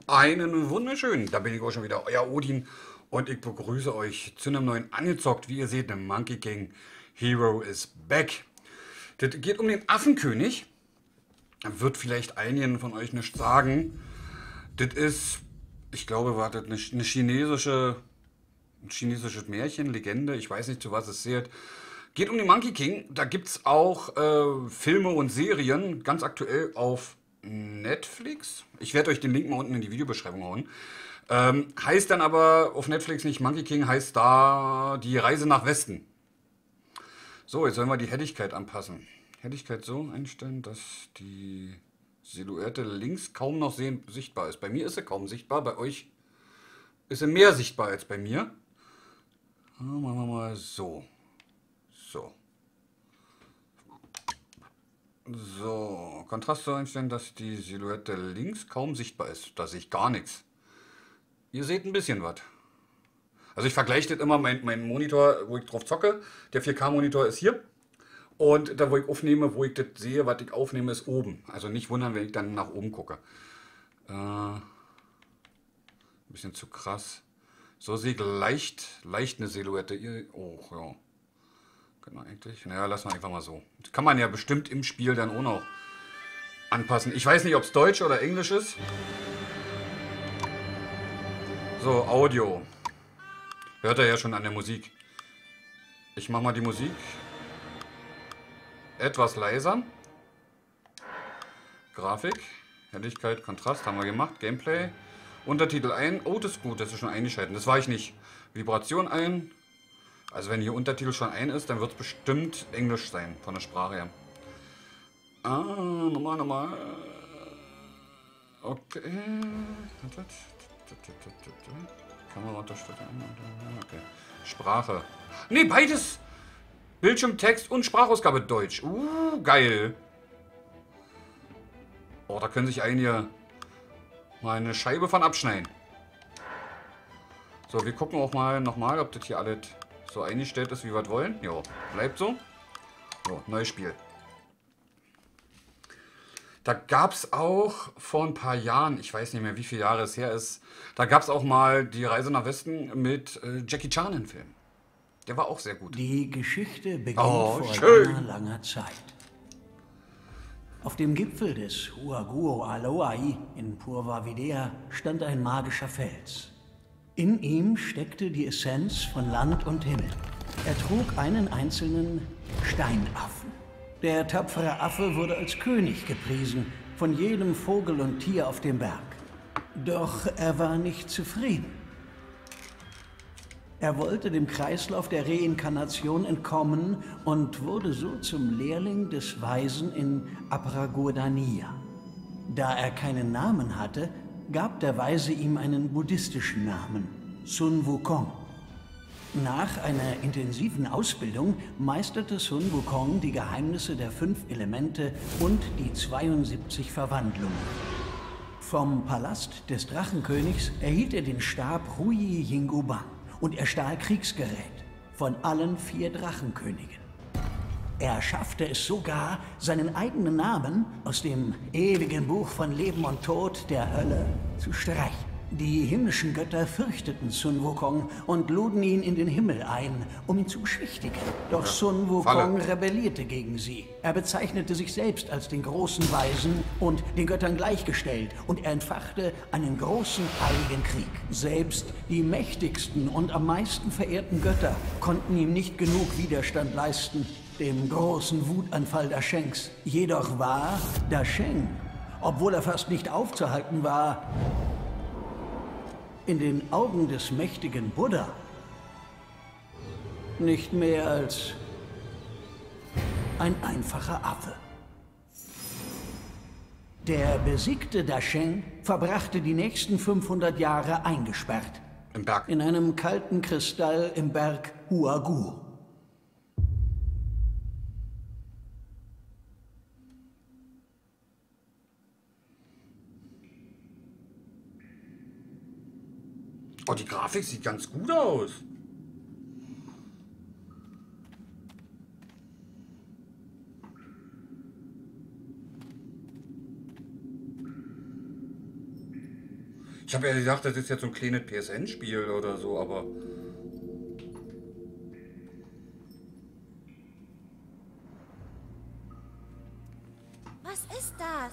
Einen wunderschönen, da bin ich auch schon wieder, euer Odin und ich begrüße euch zu einem neuen Angezockt. Wie ihr seht, der Monkey King Hero is back. Das geht um den Affenkönig. Wird vielleicht einigen von euch nicht sagen. Das ist, ich glaube, war das eine ein chinesisches Märchen, Legende, ich weiß nicht, zu was es zählt. Geht um den Monkey King. Da gibt es auch Filme und Serien, ganz aktuell auf Netflix. Ich werde euch den Link mal unten in die Videobeschreibung hauen. Heißt dann aber auf Netflix nicht Monkey King, heißt da die Reise nach Westen. So, jetzt sollen wir die Helligkeit anpassen. Helligkeit so einstellen, dass die Silhouette links kaum noch sichtbar ist. Bei mir ist sie kaum sichtbar, bei euch ist sie mehr sichtbar als bei mir. Machen wir mal so. So. So, Kontrast so einstellen, dass die Silhouette links kaum sichtbar ist. Da sehe ich gar nichts. Ihr seht ein bisschen was. Also ich vergleiche das immer, mein Monitor, wo ich drauf zocke, der 4K-Monitor ist hier. Und da, wo ich aufnehme, wo ich das sehe, was ich aufnehme, ist oben. Also nicht wundern, wenn ich dann nach oben gucke. Ein bisschen zu krass. So sehe ich leicht eine Silhouette. Oh, ja. Genau, eigentlich. Naja, lassen wir einfach mal so. Das kann man ja bestimmt im Spiel dann auch noch anpassen. Ich weiß nicht, ob es Deutsch oder Englisch ist. So, Audio. Hört ihr ja schon an der Musik. Ich mache mal die Musik etwas leiser. Grafik, Helligkeit, Kontrast haben wir gemacht. Gameplay. Untertitel ein. Oh, das ist gut, das ist schon eingeschaltet. Das war ich nicht. Vibration ein. Also wenn hier Untertitel schon ein ist, dann wird es bestimmt Englisch sein, von der Sprache her. Nochmal. Okay. Kamera unterstützen. Okay. Sprache. Nee, beides. Bildschirmtext und Sprachausgabe Deutsch. Geil. Oh, da können sich einige mal eine Scheibe von abschneiden. So, wir gucken auch mal nochmal, ob das hier alles so eingestellt ist, wie wir es wollen. Jo, bleibt so. So, neues Spiel. Da gab es auch vor ein paar Jahren, ich weiß nicht mehr, wie viele Jahre es her ist, da gab es auch mal die Reise nach Westen mit Jackie Chan im Film. Der war auch sehr gut. Die Geschichte beginnt vor schön. langer Zeit. Auf dem Gipfel des Huaguo Aloai in Purwa Vidya stand ein magischer Fels. In ihm steckte die Essenz von Land und Himmel. Er trug einen einzelnen Steinaffen. Der tapfere Affe wurde als König gepriesen, von jedem Vogel und Tier auf dem Berg. Doch er war nicht zufrieden. Er wollte dem Kreislauf der Reinkarnation entkommen und wurde so zum Lehrling des Weisen in Apragodania. Da er keinen Namen hatte, gab der Weise ihm einen buddhistischen Namen, Sun Wukong. Nach einer intensiven Ausbildung meisterte Sun Wukong die Geheimnisse der 5 Elemente und die 72 Verwandlungen. Vom Palast des Drachenkönigs erhielt er den Stab Huyi Yingubang und er stahl Kriegsgerät von allen 4 Drachenkönigen. Er schaffte es sogar, seinen eigenen Namen aus dem ewigen Buch von Leben und Tod der Hölle zu streichen. Die himmlischen Götter fürchteten Sun Wukong und luden ihn in den Himmel ein, um ihn zu beschwichtigen. Doch Sun Wukong rebellierte gegen sie. Er bezeichnete sich selbst als den großen Weisen und den Göttern gleichgestellt und er entfachte einen großen heiligen Krieg. Selbst die mächtigsten und am meisten verehrten Götter konnten ihm nicht genug Widerstand leisten, dem großen Wutanfall Dashengs. Jedoch war Dasheng, obwohl er fast nicht aufzuhalten war, in den Augen des mächtigen Buddha nicht mehr als ein einfacher Affe. Der besiegte Dasheng verbrachte die nächsten 500 Jahre eingesperrt. Im Berg. In einem kalten Kristall im Berg Huaguo. Oh, die Grafik sieht ganz gut aus. Ich habe ja gedacht, das ist jetzt so ein kleines PSN-Spiel oder so, aber... Was ist das?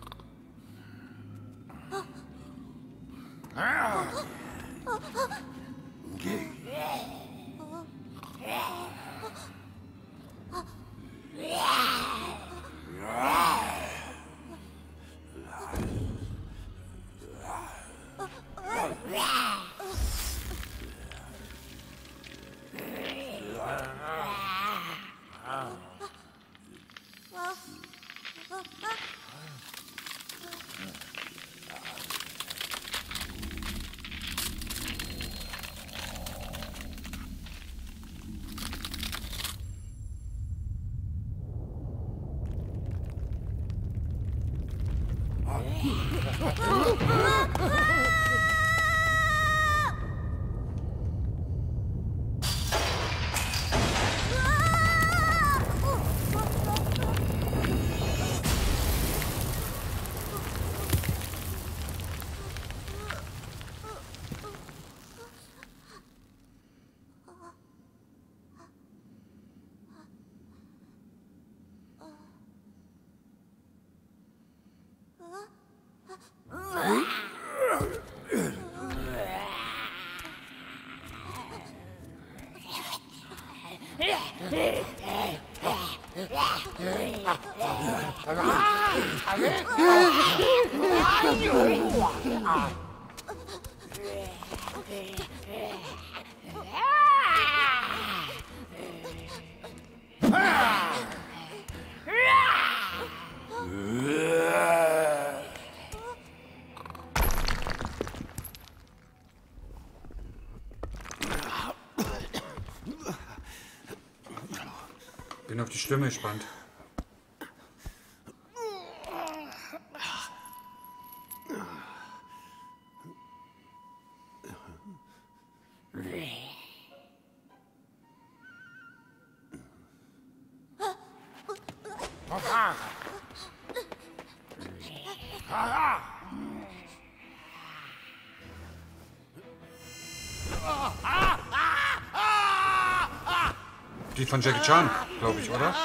Bin auf die Stimme gespannt. Die von Jackie Chan, glaube ich, oder?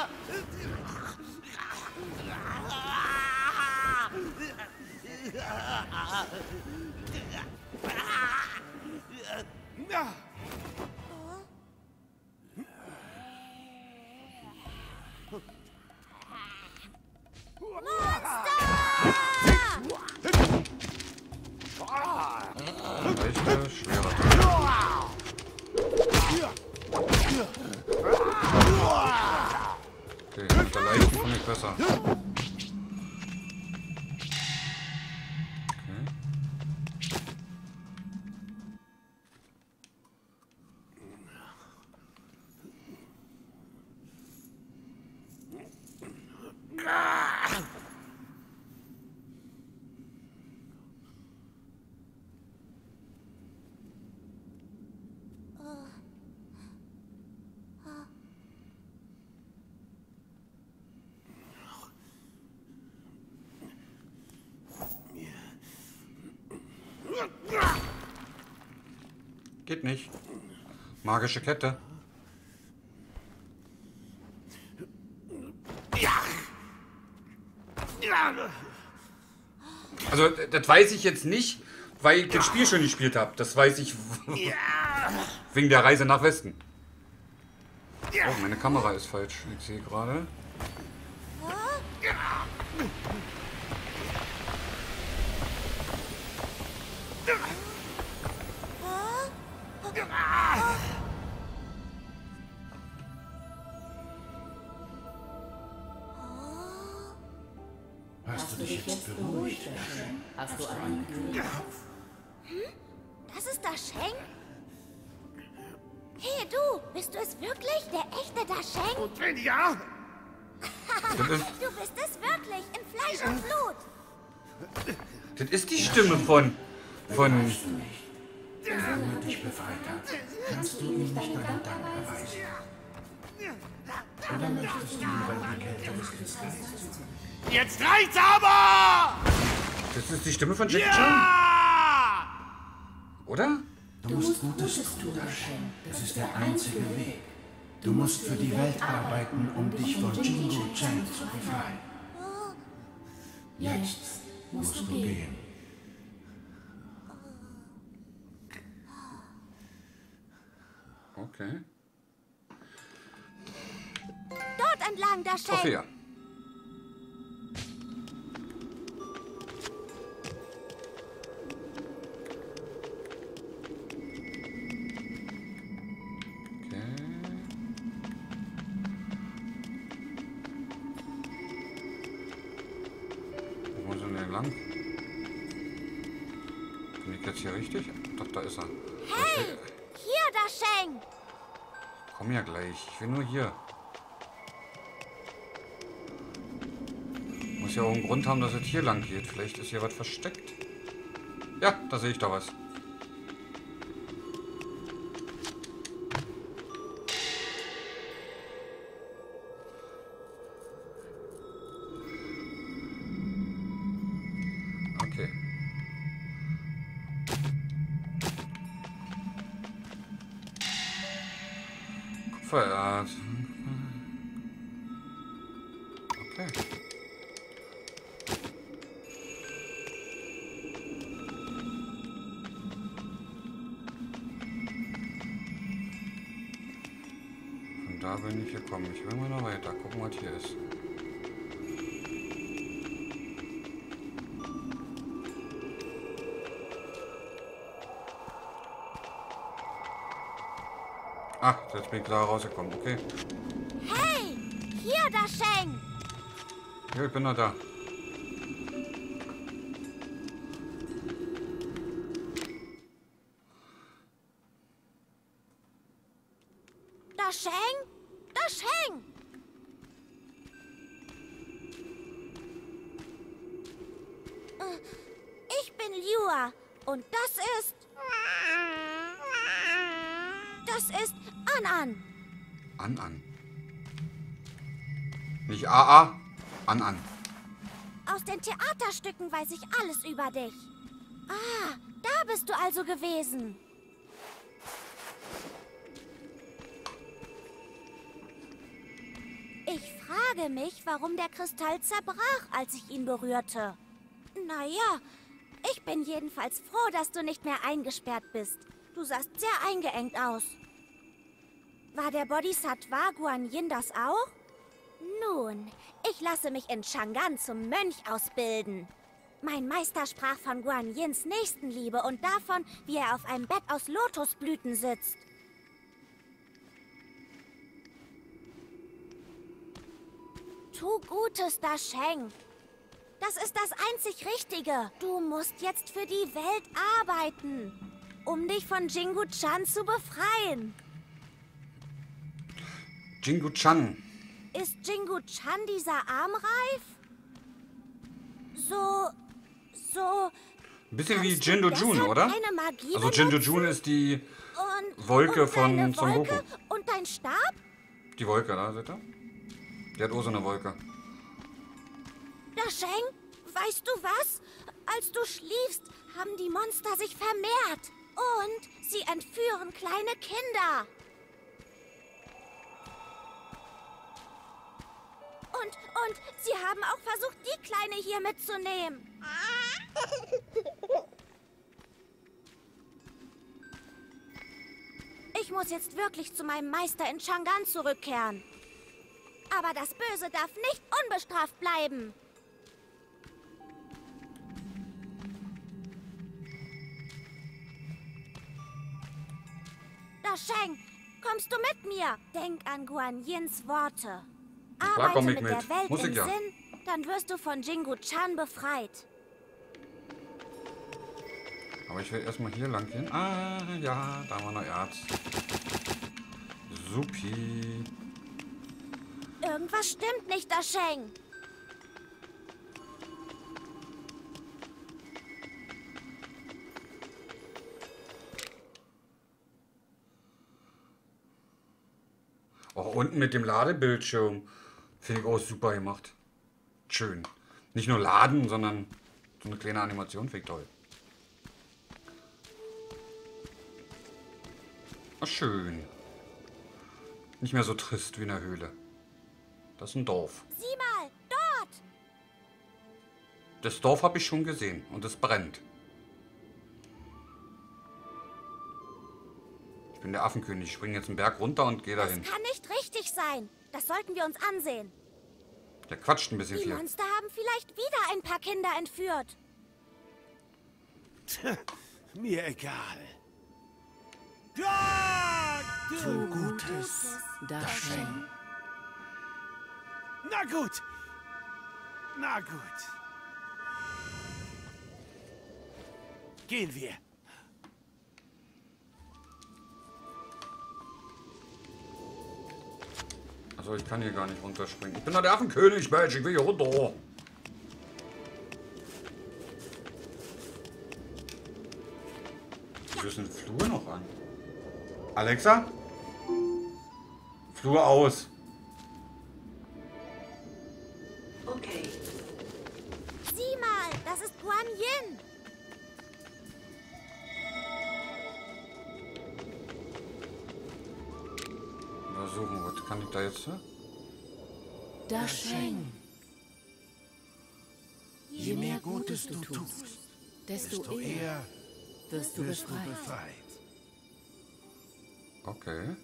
Leichte, schwere. Okay, mit der leichten komme ich besser. Okay. Geht nicht. Magische Kette. Also, das weiß ich jetzt nicht, weil ich das Spiel schon gespielt habe. Das weiß ich wegen der Reise nach Westen. Oh, meine Kamera ist falsch. Ich sehe gerade. Hast du dich jetzt beruhigt? Hast du einen kühlen Kopf? Das ist Dasheng? Hey du, bist du es wirklich? Der echte Dasheng? Und wenn ja, Du bist es wirklich, in Fleisch und Blut. Das ist die Stimme von... Weißt du nicht, wenn er dich befreit hat, kannst du ihm nicht deinen Dank erweisen. Oder möchtest du lieber in die Kälte des Kristalls? jetzt reicht's aber! Das ist die Stimme von Jackie Chan? Ja! Oder? Du musst Gutes tun, Sheng. Das ist der einzige Weg. Du musst für die Welt arbeiten, um dich von Jingu Chan zu befreien. Jetzt musst du gehen. Okay. Dort entlang, da Sheng. Sophia. Wo sind wir lang? Bin ich jetzt hier richtig? Doch, da ist er. Hey, hier, da Sheng. Komm ja gleich. Ich will nur hier. Muss ja auch einen Grund haben, dass es hier lang geht. Vielleicht ist hier was versteckt. Ja, da sehe ich da was. Okay. Kupfererz. Okay. Von da bin ich gekommen. Ich will mal noch weiter. Gucken, was hier ist. Ah, jetzt bin ich da rausgekommen. Okay. Hey, hier, da Sheng. Ja, ich bin noch da. Da Sheng, da Sheng. Ich bin Liua und das ist... Das ist An-An. An. Nicht AA, An. Aus den Theaterstücken weiß ich alles über dich. Ah, da bist du also gewesen. Ich frage mich, warum der Kristall zerbrach, als ich ihn berührte. Naja, ich bin jedenfalls froh, dass du nicht mehr eingesperrt bist. Du sahst sehr eingeengt aus. War der Bodhisattva Guanyin das auch? Nun, ich lasse mich in Chang'an zum Mönch ausbilden. Mein Meister sprach von Guanyins Nächstenliebe und davon, wie er auf einem Bett aus Lotusblüten sitzt. Tu Gutes, Da Sheng. Das ist das einzig Richtige. Du musst jetzt für die Welt arbeiten, um dich von Jingu Chan zu befreien. Jingu Chan. Ist Jingu Chan dieser Armreif? So... Ein bisschen wie Kannst du Jindu deshalb Jun, oder? keine Magie Also Jindu benutzen? Jun ist die Und Wolke und von deine Son Goku. Wolke und dein Stab? Die Wolke, da seht ihr? Die hat auch so eine Wolke. Da Sheng, weißt du was? Als du schliefst, haben die Monster sich vermehrt. Und sie entführen kleine Kinder. Und sie haben auch versucht, die Kleine hier mitzunehmen. Ich muss jetzt wirklich zu meinem Meister in Chang'an zurückkehren. Aber das Böse darf nicht unbestraft bleiben. Da Sheng, kommst du mit mir? Denk an Guanyins Worte. Klar Arbeite komm ich mit mit. der Welt Muss ich im ja. Sinn, dann wirst du von Jingu Chan befreit. Aber ich will erstmal hier lang gehen. Ah, ja, da war noch Erz. Supi. Irgendwas stimmt nicht, Da Sheng. Auch unten mit dem Ladebildschirm. Finde ich auch super gemacht. Schön. Nicht nur laden, sondern so eine kleine Animation finde ich toll. Ach, schön. Nicht mehr so trist wie in der Höhle. Das ist ein Dorf. Sieh mal, dort! Das Dorf habe ich schon gesehen und es brennt. Ich bin der Affenkönig. Ich springe jetzt einen Berg runter und gehe dahin. Das kann nicht richtig sein. Das sollten wir uns ansehen. Der quatscht ein bisschen Die viel. Monster haben vielleicht wieder ein paar Kinder entführt. Mir egal. Tu Gutes, Dasheng. Na gut. Na gut. Gehen wir. Also ich kann hier gar nicht runterspringen. Ich bin doch der Affenkönig, Mensch. Ich will hier runter. Wieso ist denn Flur noch an? Alexa? Flur aus. Okay. Sieh mal, das ist Guan Yin. Untersuchen, was kann ich da jetzt? Ne? Dasheng. Je mehr Gutes du tust, Desto eher wirst du wirst du befreit. befreit. Okay.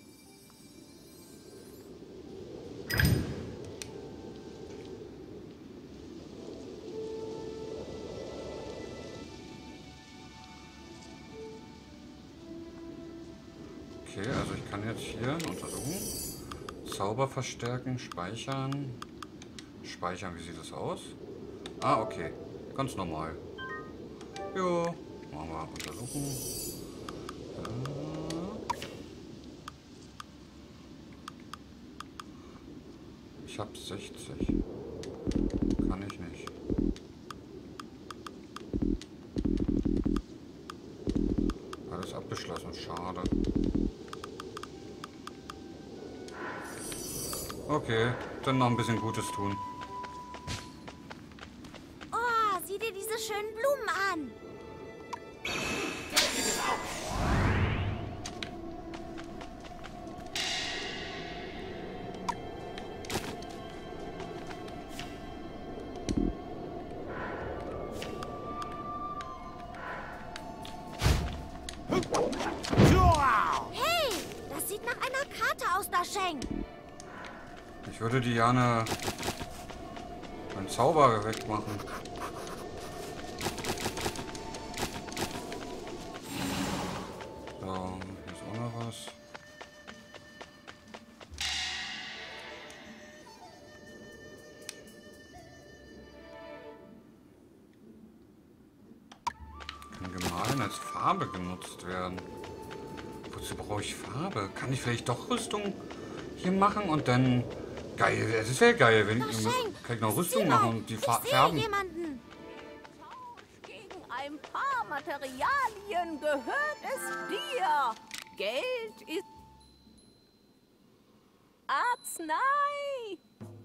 Okay, also ich kann jetzt hier untersuchen. Zauber verstärken, speichern. Speichern, wie sieht das aus? Ah, okay. Ganz normal. Jo, machen wir untersuchen. Ich hab 60. Kann ich nicht. Alles abgeschlossen, schade. Okay, dann noch ein bisschen Gutes tun. Oh, sieh dir diese schönen Blumen an. Hey, das sieht nach einer Karte aus, Dasheng. Ich würde die gerne meinen Zauber wegmachen. So, hier ist auch noch was. Kann gemahlen als Farbe genutzt werden. Wozu brauche ich Farbe? Kann ich vielleicht doch Rüstung hier machen und dann... Geil, das wäre geil, wenn ich kann ich noch Rüstung machen und die färben. Jemanden. Gegen ein paar Materialien gehört es dir. Geld ist Arznei.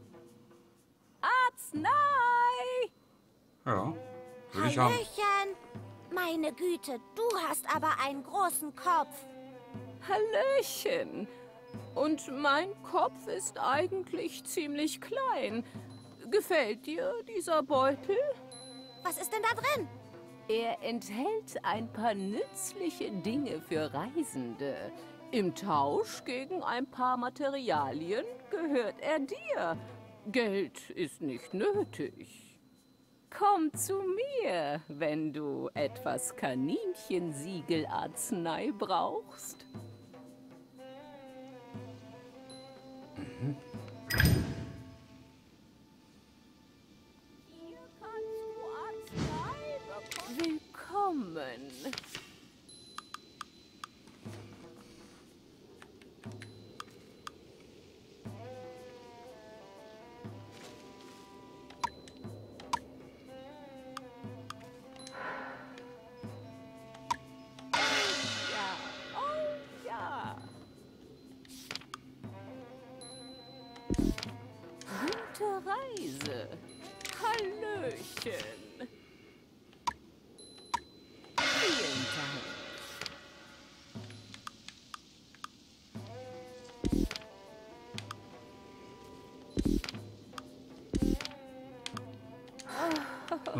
Arznei. Ja, will ich haben. Hallöchen. Meine Güte, du hast aber einen großen Kopf. Hallöchen. Und mein Kopf ist eigentlich ziemlich klein. Gefällt dir dieser Beutel? Was ist denn da drin? Er enthält ein paar nützliche Dinge für Reisende. Im Tausch gegen ein paar Materialien gehört er dir. Geld ist nicht nötig. Komm zu mir, wenn du etwas Kaninchensiegelarznei brauchst. Hier kannst du Arznei bekommen. Willkommen. Ja, oh ja. Gute Reise. Hallöchen. Vielen Dank.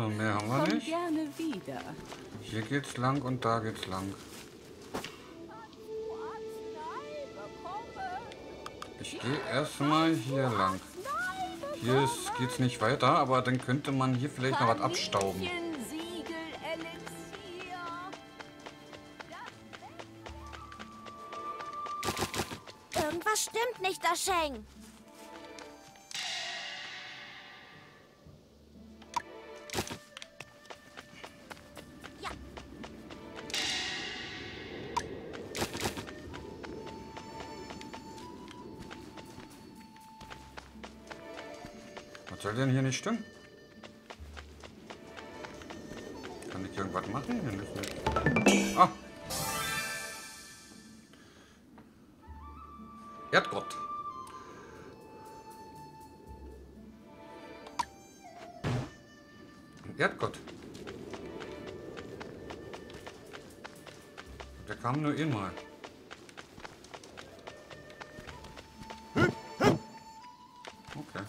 So, mehr haben wir Komm nicht. gerne wieder. Hier geht's lang und da geht's lang. Ich gehe erstmal hier lang. Hier geht's nicht weiter, aber dann könnte man hier vielleicht noch was abstauben. Irgendwas stimmt nicht, Dascheng. Ja. Was soll denn hier nicht stimmen? Kann ich irgendwas machen? Hier nicht. Ah! Erdgott. Erdgott. Der kam nur einmal. Okay.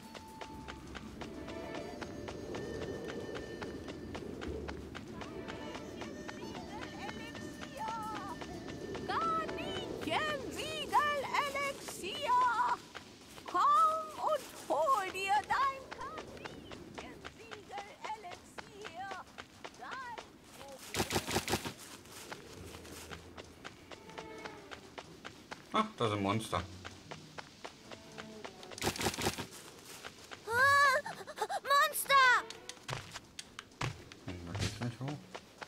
Kaninchen-Siegel-Elixier! Komm und hol dir dein Kaninchen-Siegel-Elixier! Dein Ach, da ist ein Monster. Monster! Da geht's nicht hoch.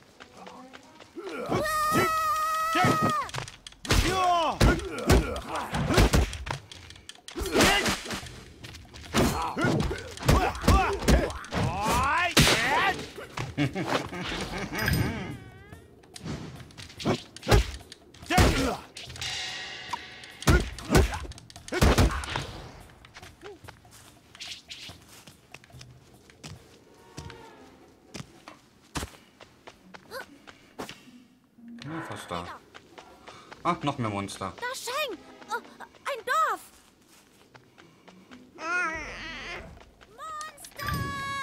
Ja, fast da. Ach, noch mehr Monster. Dascheng! Oh, ein Dorf! Monster!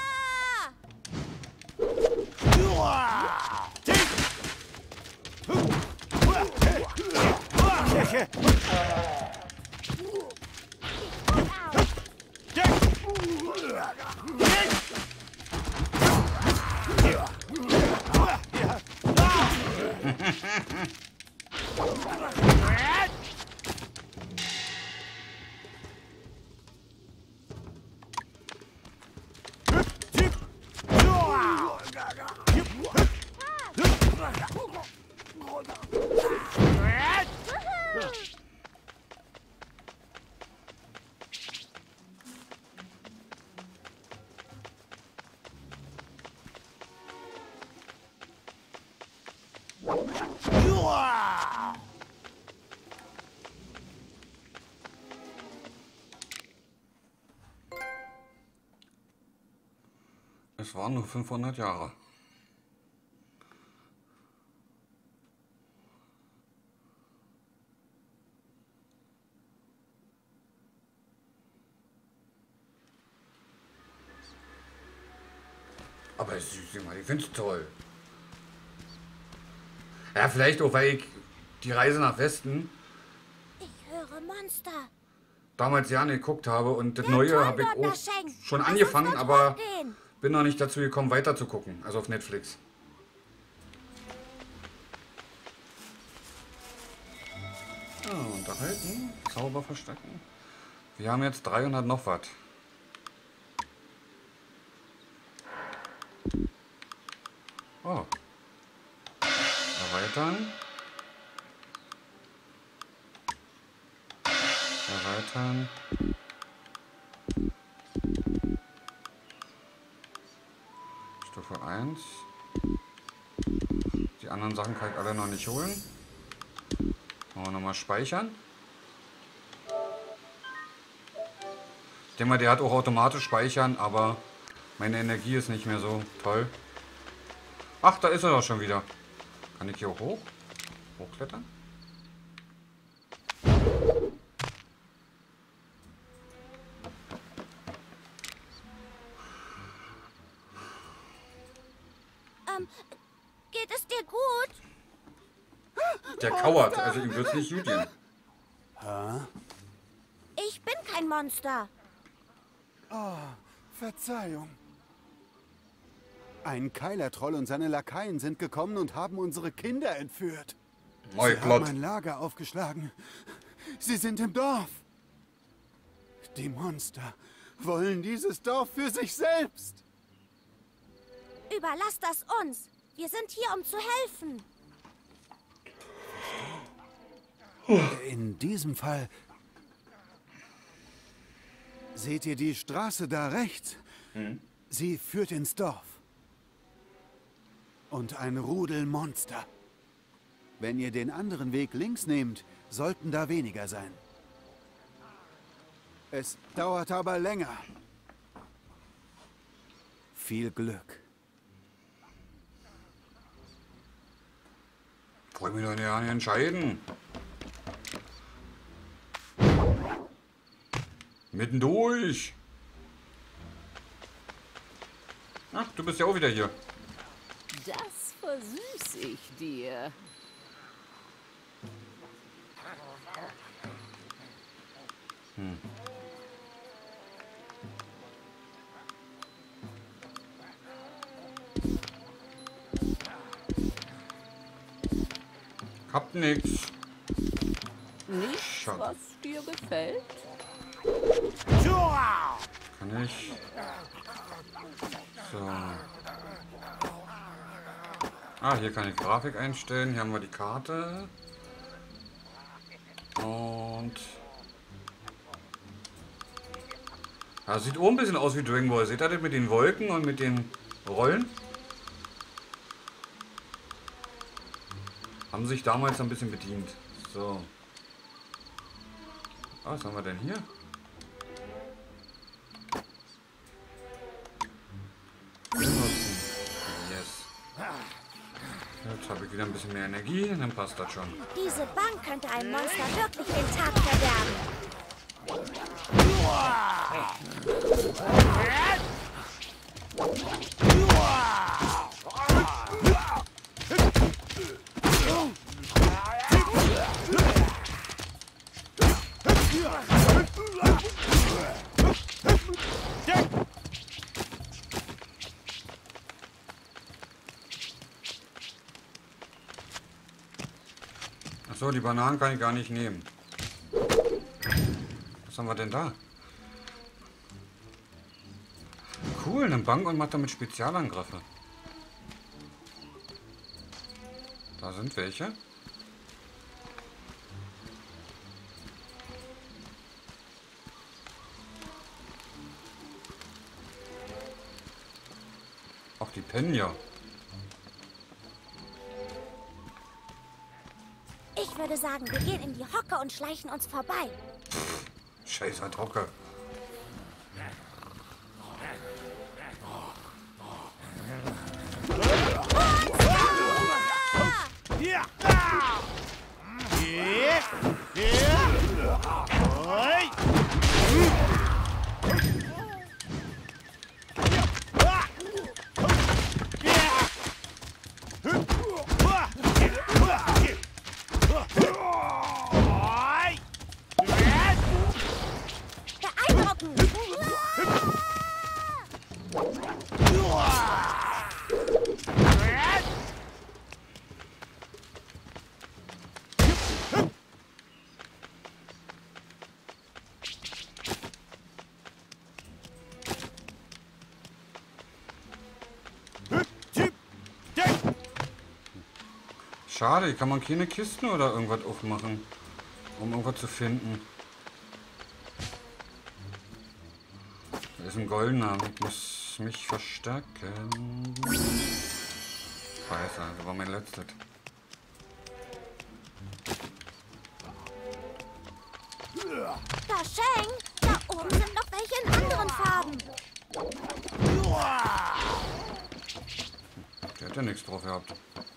Es waren nur 500 Jahre. Aber es ist süß, ich finde es toll. Ja, vielleicht auch, weil ich die Reise nach Westen Ich höre Monster. damals ja nicht geguckt habe und das Der Neue habe ich Turm dort, auch Dascheng. schon Lass angefangen, uns dort aber hochgehen. bin noch nicht dazu gekommen, weiter zu gucken, also auf Netflix. Ja, unterhalten, Zauber verstecken. Wir haben jetzt 300 noch was. Oh. Erweitern. Erweitern. Stufe 1. Die anderen Sachen kann ich alle noch nicht holen. Machen wir nochmal speichern. Ich denke mal, der hat auch automatisch speichern, aber meine Energie ist nicht mehr so toll. Ach, da ist er doch schon wieder. Kann ich hier auch hoch? Hochklettern? Geht es dir gut? Der kauert, also ihm wird's nicht gut gehen. Ich bin kein Monster. Verzeihung. Ein Keilertroll und seine Lakaien sind gekommen und haben unsere Kinder entführt. Sie haben Neuplot. ein Lager aufgeschlagen. Sie sind im Dorf. Die Monster wollen dieses Dorf für sich selbst. Überlass das uns. Wir sind hier, um zu helfen. In diesem Fall... Seht ihr die Straße da rechts? Sie führt ins Dorf. Und ein Rudel Monster. Wenn ihr den anderen Weg links nehmt, sollten da weniger sein. Es dauert aber länger. Viel Glück. Wollen wir doch nicht entscheiden. Mittendurch. Ach, du bist ja auch wieder hier. Das versüß ich dir. Habt nix. Nichts, Schade. was dir gefällt? Kann ich. So. Ah, hier kann ich Grafik einstellen. Hier haben wir die Karte. Und... Ja, sieht auch ein bisschen aus wie Dragon Ball. Seht ihr das mit den Wolken und mit den Rollen? Haben sich damals ein bisschen bedient. So. Ah, was haben wir denn hier? Benutzen. Yes. Jetzt habe ich wieder ein bisschen mehr Energie, dann passt das schon. Diese Bank könnte einem Monster wirklich den Tag verderben. Achso, die Bananen kann ich gar nicht nehmen. Was haben wir denn da? Cool, eine Bank und macht damit Spezialangriffe. Da sind welche. Auch die pennen ja. Ich würde sagen, wir gehen in die Hocke und schleichen uns vorbei. Scheiß ad Hocke. Beeindruckend! Schade, kann man keine Kisten oder irgendwas aufmachen, um irgendwas zu finden. Da ist ein goldener, ich muss mich verstärken. Scheiße, das war mein letztes. Da, Sheng! Da oben sind noch welche in anderen Farben. Der hat ja nichts drauf gehabt.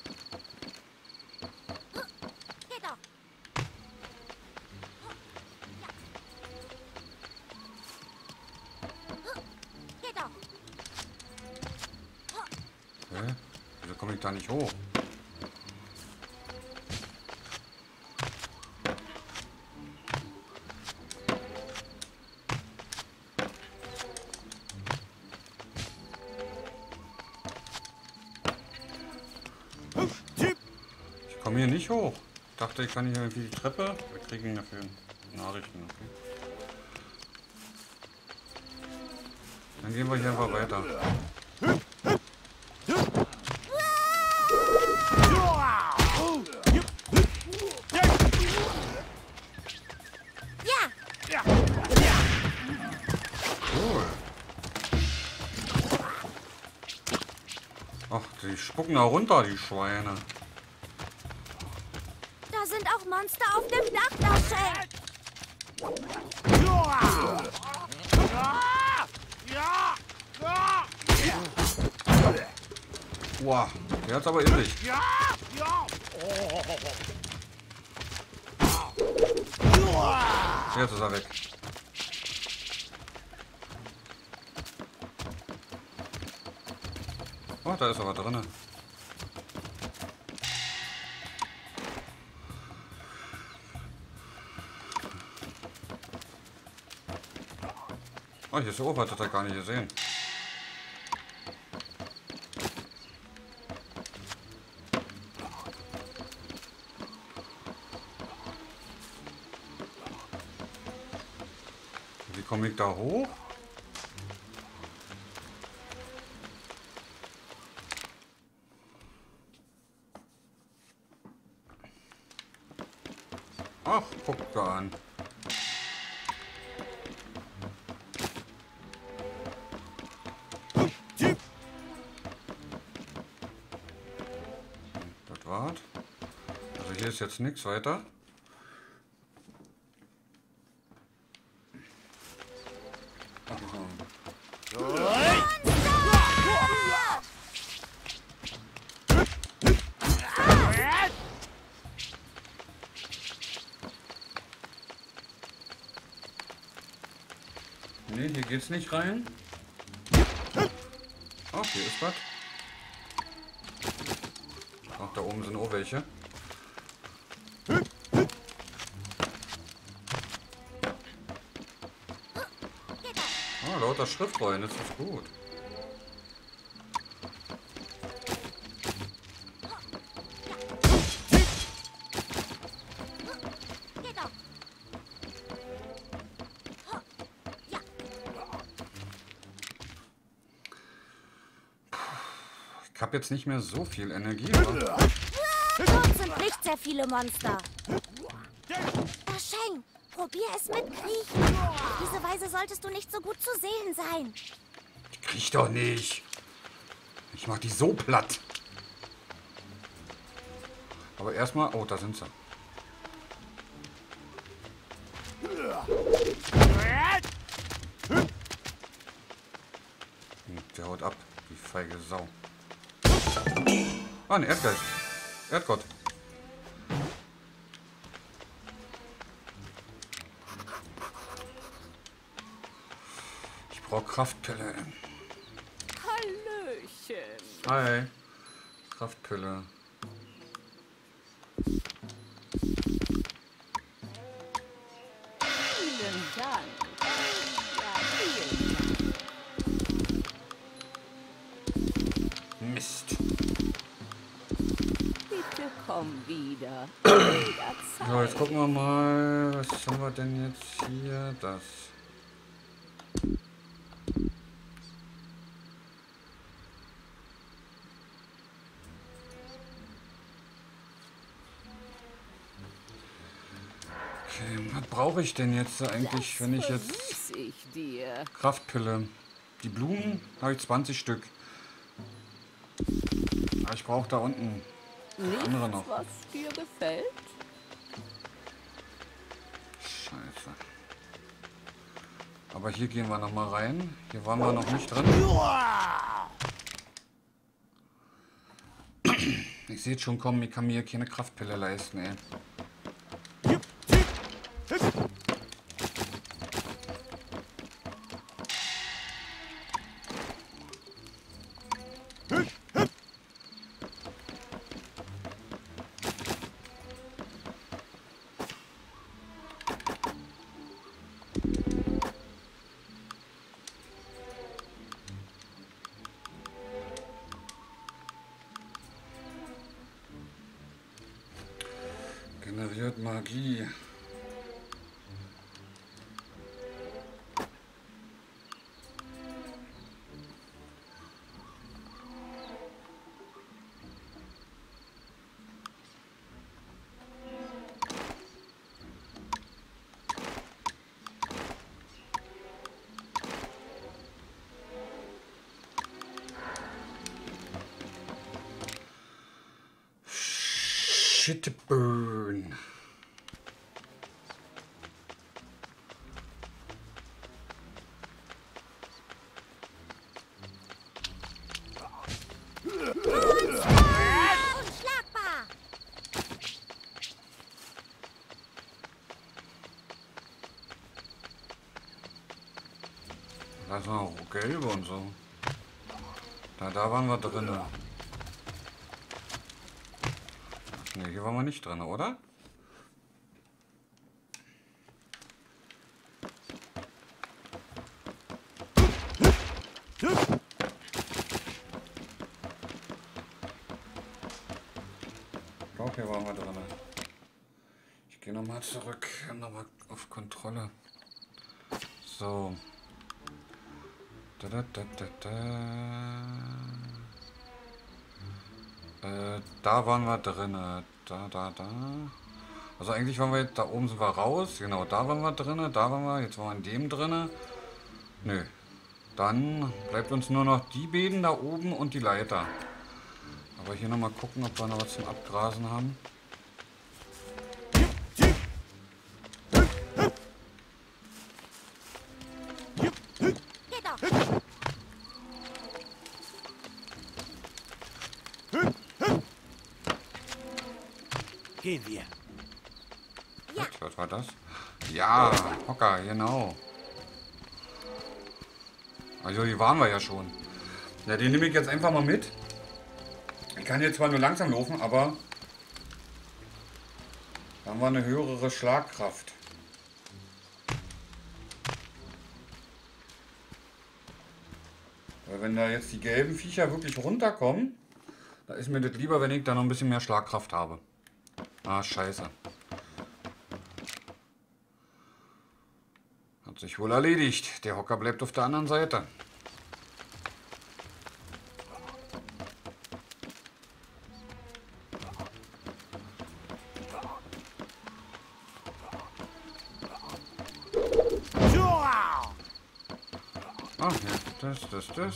Geh doch! Geh doch! Hä? Wieso komme ich ich da nicht hoch? Ich komme hier nicht hoch. Ich dachte, ich kann hier irgendwie die Treppe. Wir kriegen dafür Nachrichten. Okay. Dann gehen wir hier einfach weiter. Cool. Ach, die spucken da runter, die Schweine. Da sind auch Monster auf dem Dach, Dascheng. Wow, der hat's aber in sich. Jetzt ist er weg. Oh, da ist aber drin. Oh, hier ist der Opa, hat er gar nicht gesehen. Wie komme ich da hoch? Ach, guck da an. Das war's. Also hier ist jetzt nichts weiter. Nee, hier geht's nicht rein. Oh, hier ist was. Ach, da oben sind auch welche. Oh, lauter Schriftrollen, das ist gut. Ich habe jetzt nicht mehr so viel Energie. Dort sind nicht sehr viele Monster. Dascheng, probier es mit Kriechen. Auf diese Weise solltest du nicht so gut zu sehen sein. Die krieg doch nicht. Ich mach die so platt. Aber erstmal... Oh, da sind sie. Der haut ab, die feige Sau. Ah, ein Erdgeist. Erdgott. Ich brauche Kraftpille. Hallöchen. Hi. Kraftpille. Vielen Dank. Ja, vielen Dank. Mist. Bitte komm wieder. So, jetzt gucken wir mal. Was haben wir denn jetzt hier? Das. Okay, was brauche ich denn jetzt eigentlich, wenn ich jetzt... Verwies ich dir. Kraftpille. Die Blumen habe ich 20 Stück. Aber ich brauche da unten andere noch. Was dir gefällt? Scheiße. Aber hier gehen wir noch mal rein. Hier waren wir noch nicht drin. Ich sehe schon kommen, ich kann mir hier keine Kraftpille leisten, ey. Generiert Magie. Shitburn. Unschlagbar! Da ist noch gelbe und so. Da waren wir drin. Ne, hier waren wir nicht drin, oder? Doch, hier waren wir drin. Ich gehe nochmal zurück, nochmal auf Kontrolle. So. Da waren wir drin. Da. Also eigentlich waren wir jetzt, da oben sind wir raus. Genau, da waren wir drin. Da waren wir. Jetzt waren wir in dem drin. Nö. Dann bleibt uns nur noch die Beeten da oben und die Leiter. Aber hier nochmal gucken, ob wir noch was zum Abgrasen haben. Geh doch! Gehen wir. Ja. Was war das? Ja, Hocker, genau. Also hier waren wir ja schon. Ja, den nehme ich jetzt einfach mal mit. Ich kann jetzt zwar nur langsam laufen, aber dann haben wir eine höhere Schlagkraft. Weil wenn da jetzt die gelben Viecher wirklich runterkommen, da ist mir das lieber, wenn ich da noch ein bisschen mehr Schlagkraft habe. Ah, scheiße. Hat sich wohl erledigt. Der Hocker bleibt auf der anderen Seite. Ah, ja, das.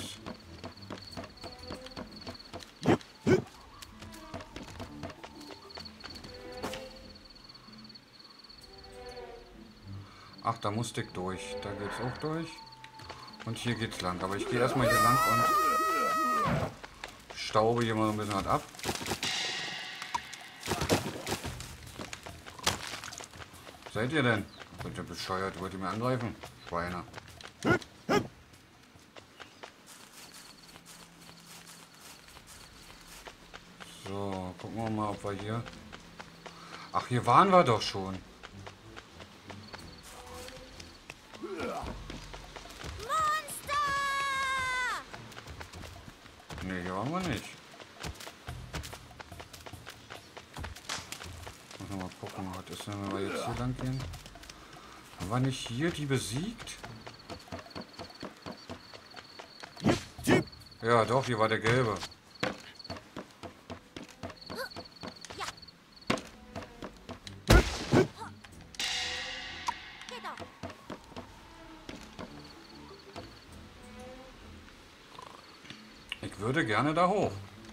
Ach, da musste ich durch. Da geht's auch durch. Und hier geht's lang. Aber ich gehe erstmal hier lang und staube hier mal ein bisschen was ab. Seid ihr denn? Seid ihr bescheuert? Wollt ihr mir angreifen? Schweine. So, gucken wir mal, ob wir hier... Ach, hier waren wir doch schon. Ne, hier waren wir nicht. Muss noch mal gucken, was ist denn, wenn wir jetzt hier lang gehen? Haben wir nicht hier die besiegt? Ja, doch, hier war der gelbe. Geh doch! Ich würde gerne da hoch.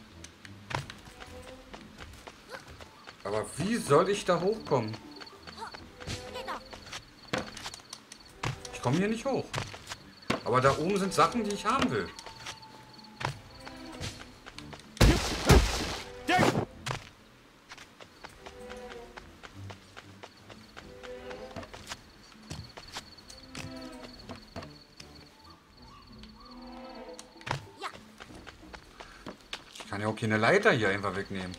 Aber wie soll ich da hochkommen? Geh doch! Ich komme hier nicht hoch. Aber da oben sind Sachen, die ich haben will. Ja! Ich kann ja auch keine Leiter hier einfach wegnehmen.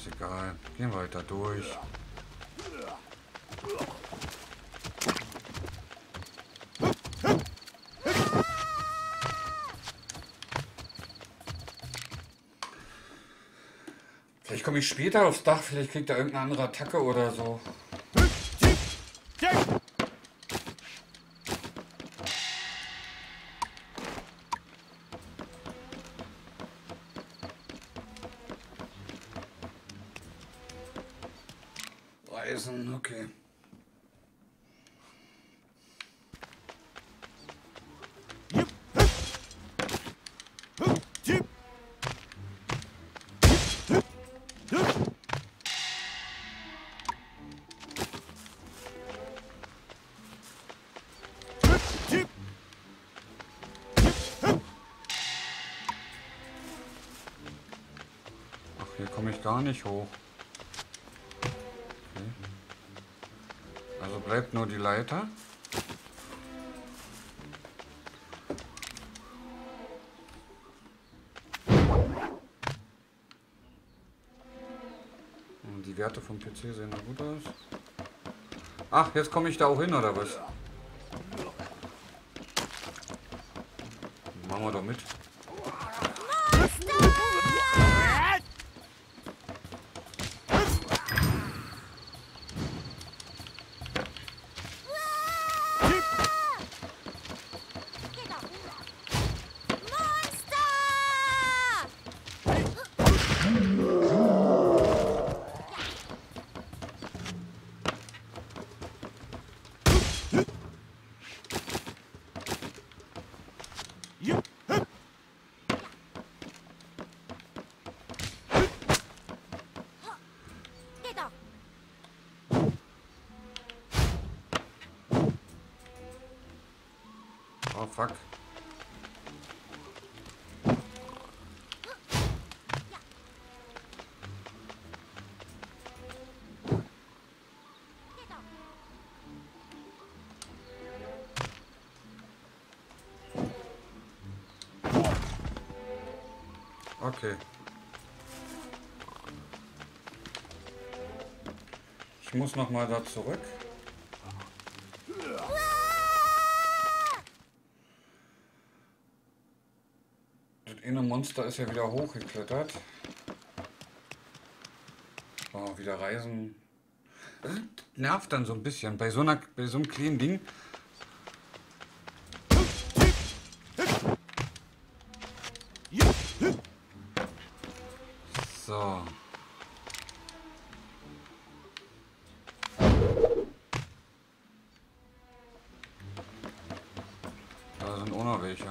ist egal. Gehen wir weiter durch. Vielleicht komme ich später aufs Dach, vielleicht kriegt er irgendeine andere Attacke oder so. Reisen, okay. Ach, hier komme ich gar nicht hoch. Okay. Also bleibt nur die Leiter. Und die Werte vom PC sehen noch gut aus. Ach, jetzt komme ich da auch hin, oder was? Machen wir doch mit. Oh fuck. Okay. Ich muss noch mal da zurück. Das eine Monster ist ja wieder hochgeklettert. Oh, wieder reisen. Das nervt dann so ein bisschen bei so einem kleinen Ding. So. Da sind auch noch welche.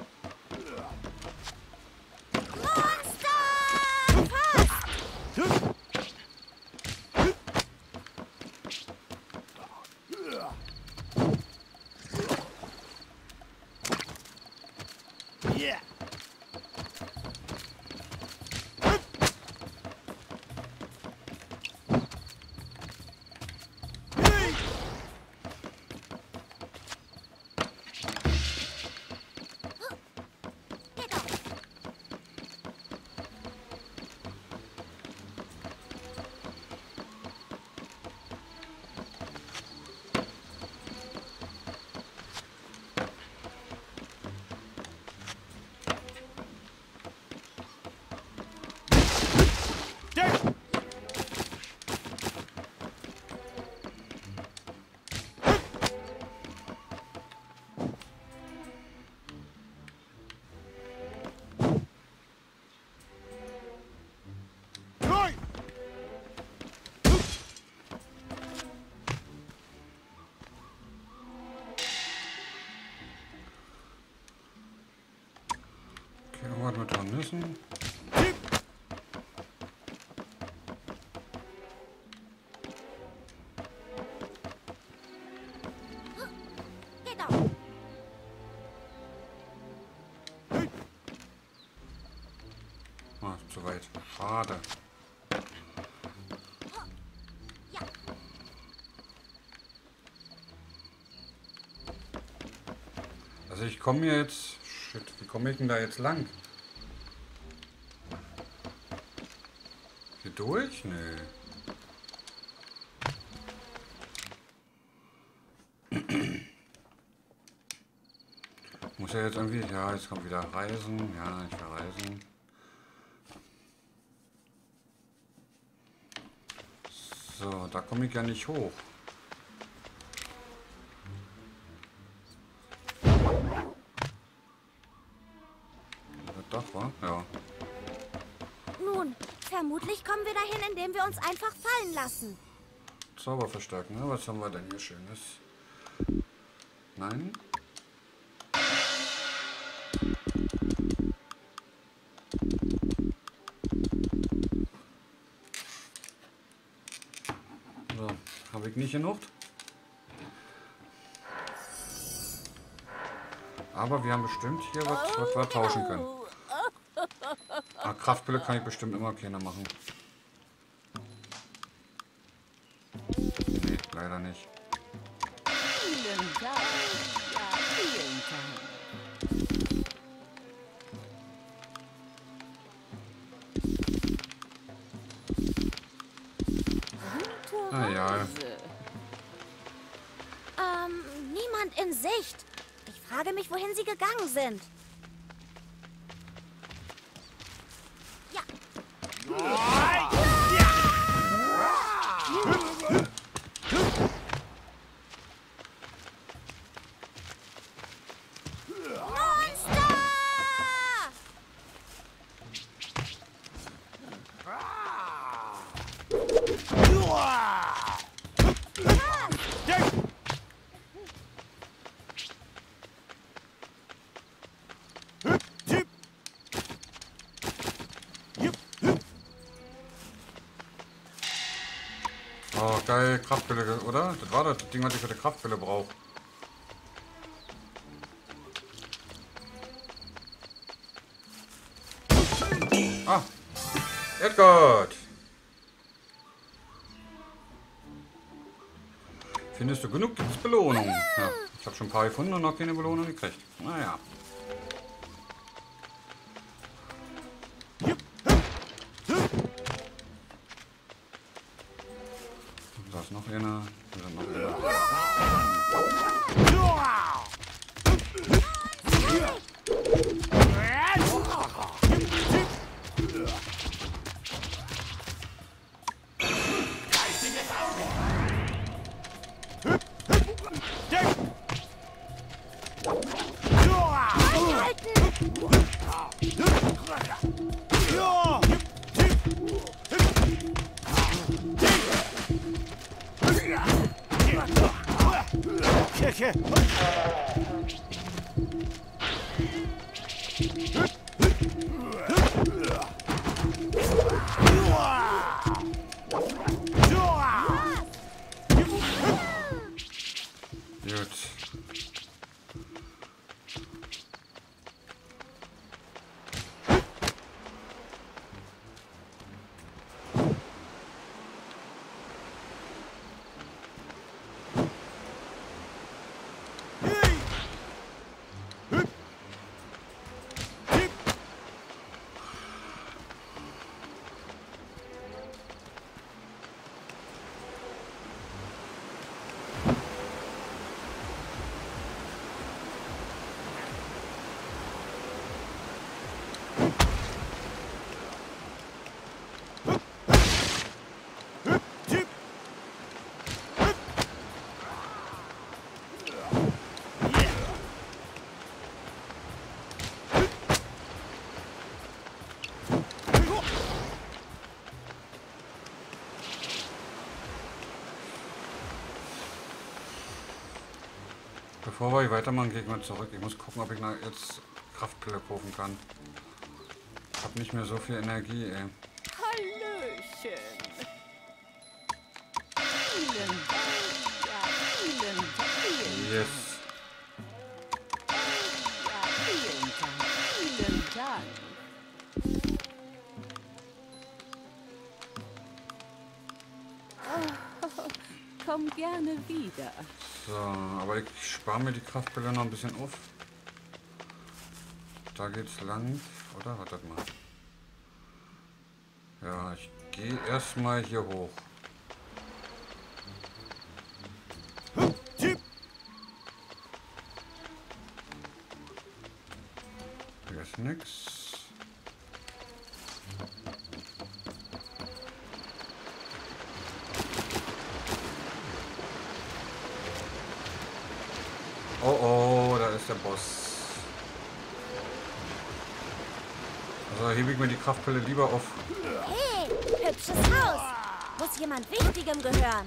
Was mit Hornissen? Ah, ist zu weit. Schade. Also ich komme jetzt... Shit, wie komme ich denn da jetzt lang? Hier durch? Nö. Muss ja jetzt irgendwie... Ja, jetzt kommt wieder Reisen. Ja, ich will reisen. So, da komme ich ja nicht hoch. Doch, wa? Ja. Nun, vermutlich kommen wir dahin, indem wir uns einfach fallen lassen. Zauber verstärken, ne? Was haben wir denn hier Schönes? Nein? So, habe ich nicht genug. Aber wir haben bestimmt hier was wir tauschen können. Ah, Kraftpille kann ich bestimmt immer kleiner machen. Nee, leider nicht. Vielen Dank. Ja, vielen Dank. Ah ja. Niemand in Sicht. Ich frage mich, wohin sie gegangen sind. Ja. Monster! Oh, geil, Kraftpille, oder? Das war das Ding, was ich für die Kraftpille brauche. Ah, Edgard! Findest du genug Belohnung? Ja, ich habe schon ein paar gefunden und noch keine Belohnung gekriegt. Naja. Da ist noch einer. Da ist noch einer. Gut. Bevor wir weitermachen, gehen wir zurück. Ich muss gucken, ob ich jetzt Kraftpille kaufen kann. Ich habe nicht mehr so viel Energie, ey. Hallöchen. Vielen Dank. Ja, vielen Dank. Yes. Ja, vielen Dank. Vielen Dank. Oh, komm gerne wieder. So, aber ich spare mir die Kraftpille noch ein bisschen auf. Da geht's lang, oder? Wartet mal. Ja, ich gehe erstmal hier hoch. Hier ist nix. Oh oh, da ist der Boss. Also hebe ich mir die Kraftpille lieber auf. Hey, hübsches Haus. Muss jemand Wichtigem gehören.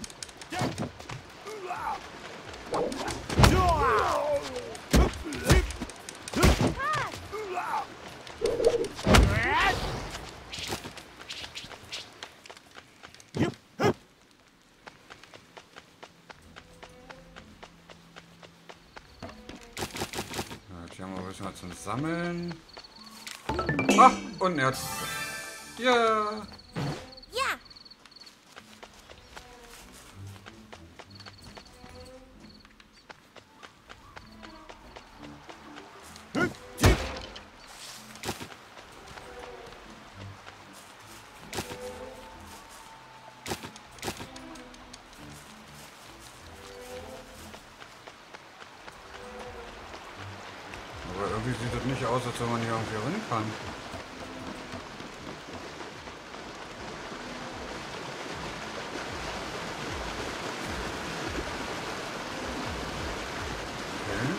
Hier haben wir ein bisschen was zum Sammeln. Ah, und ein Herz. Ja. Ja. Aber irgendwie sieht das nicht aus, als wenn man hier irgendwie rein kann. Okay.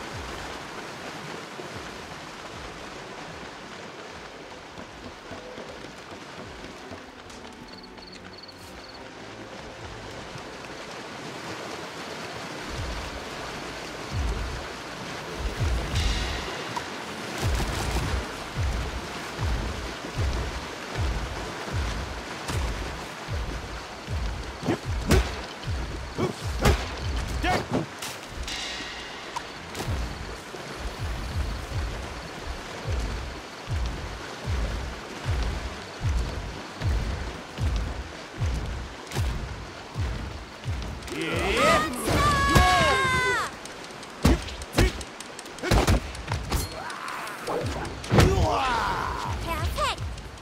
Perfekt.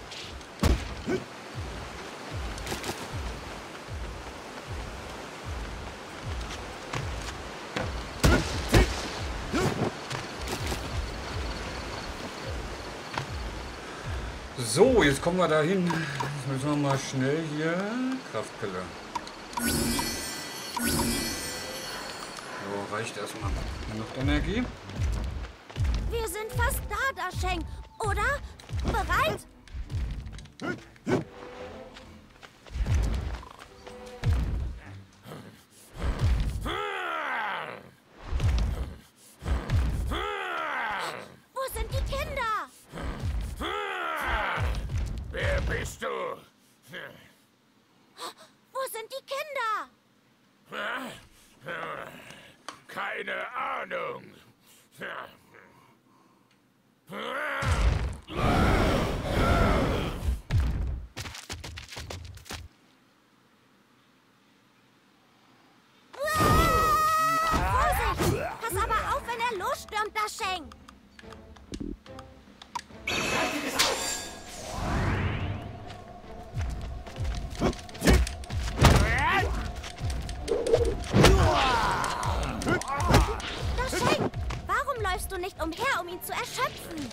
So, jetzt kommen wir dahin. Jetzt müssen wir mal schnell hier Kraftpille. So, reicht erstmal. Genug Energie. Wir sind fast da, Dasheng. Oder? Bereit? Wo sind die Kinder? Wer bist du? Wo sind die Kinder? Keine Ahnung. Vorsicht! Pass aber auf, wenn er losstürmt, Dasheng. Dasheng, warum läufst du nicht umher, um ihn zu erschöpfen?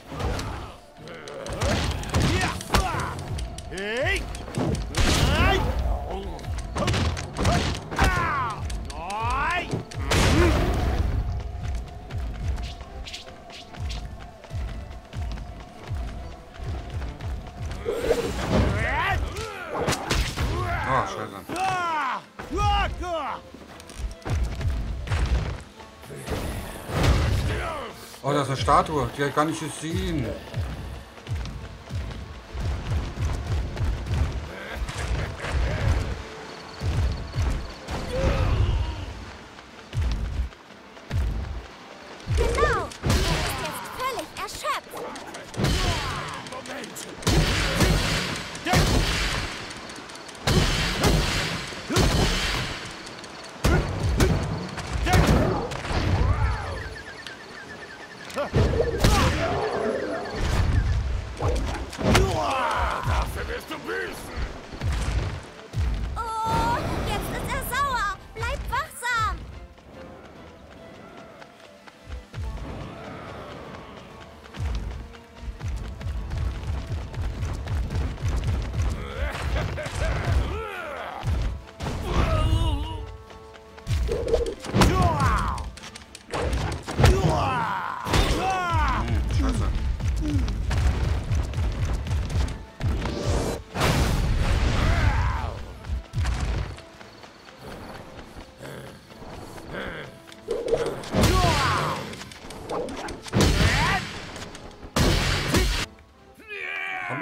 Ah, scheiße. Oh, das ist eine Statue. Die hat gar nicht gesehen. Genau, er ist jetzt völlig erschöpft.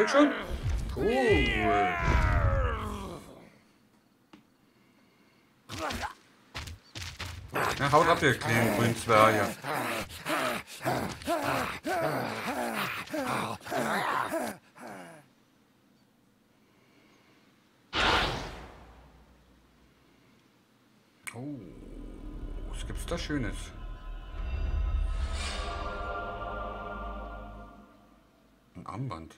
Wirklich schon? Cool. Ja, haut ab, ihr kleinen grünen Zwerge. Oh, was gibt's da Schönes? Ein Armband.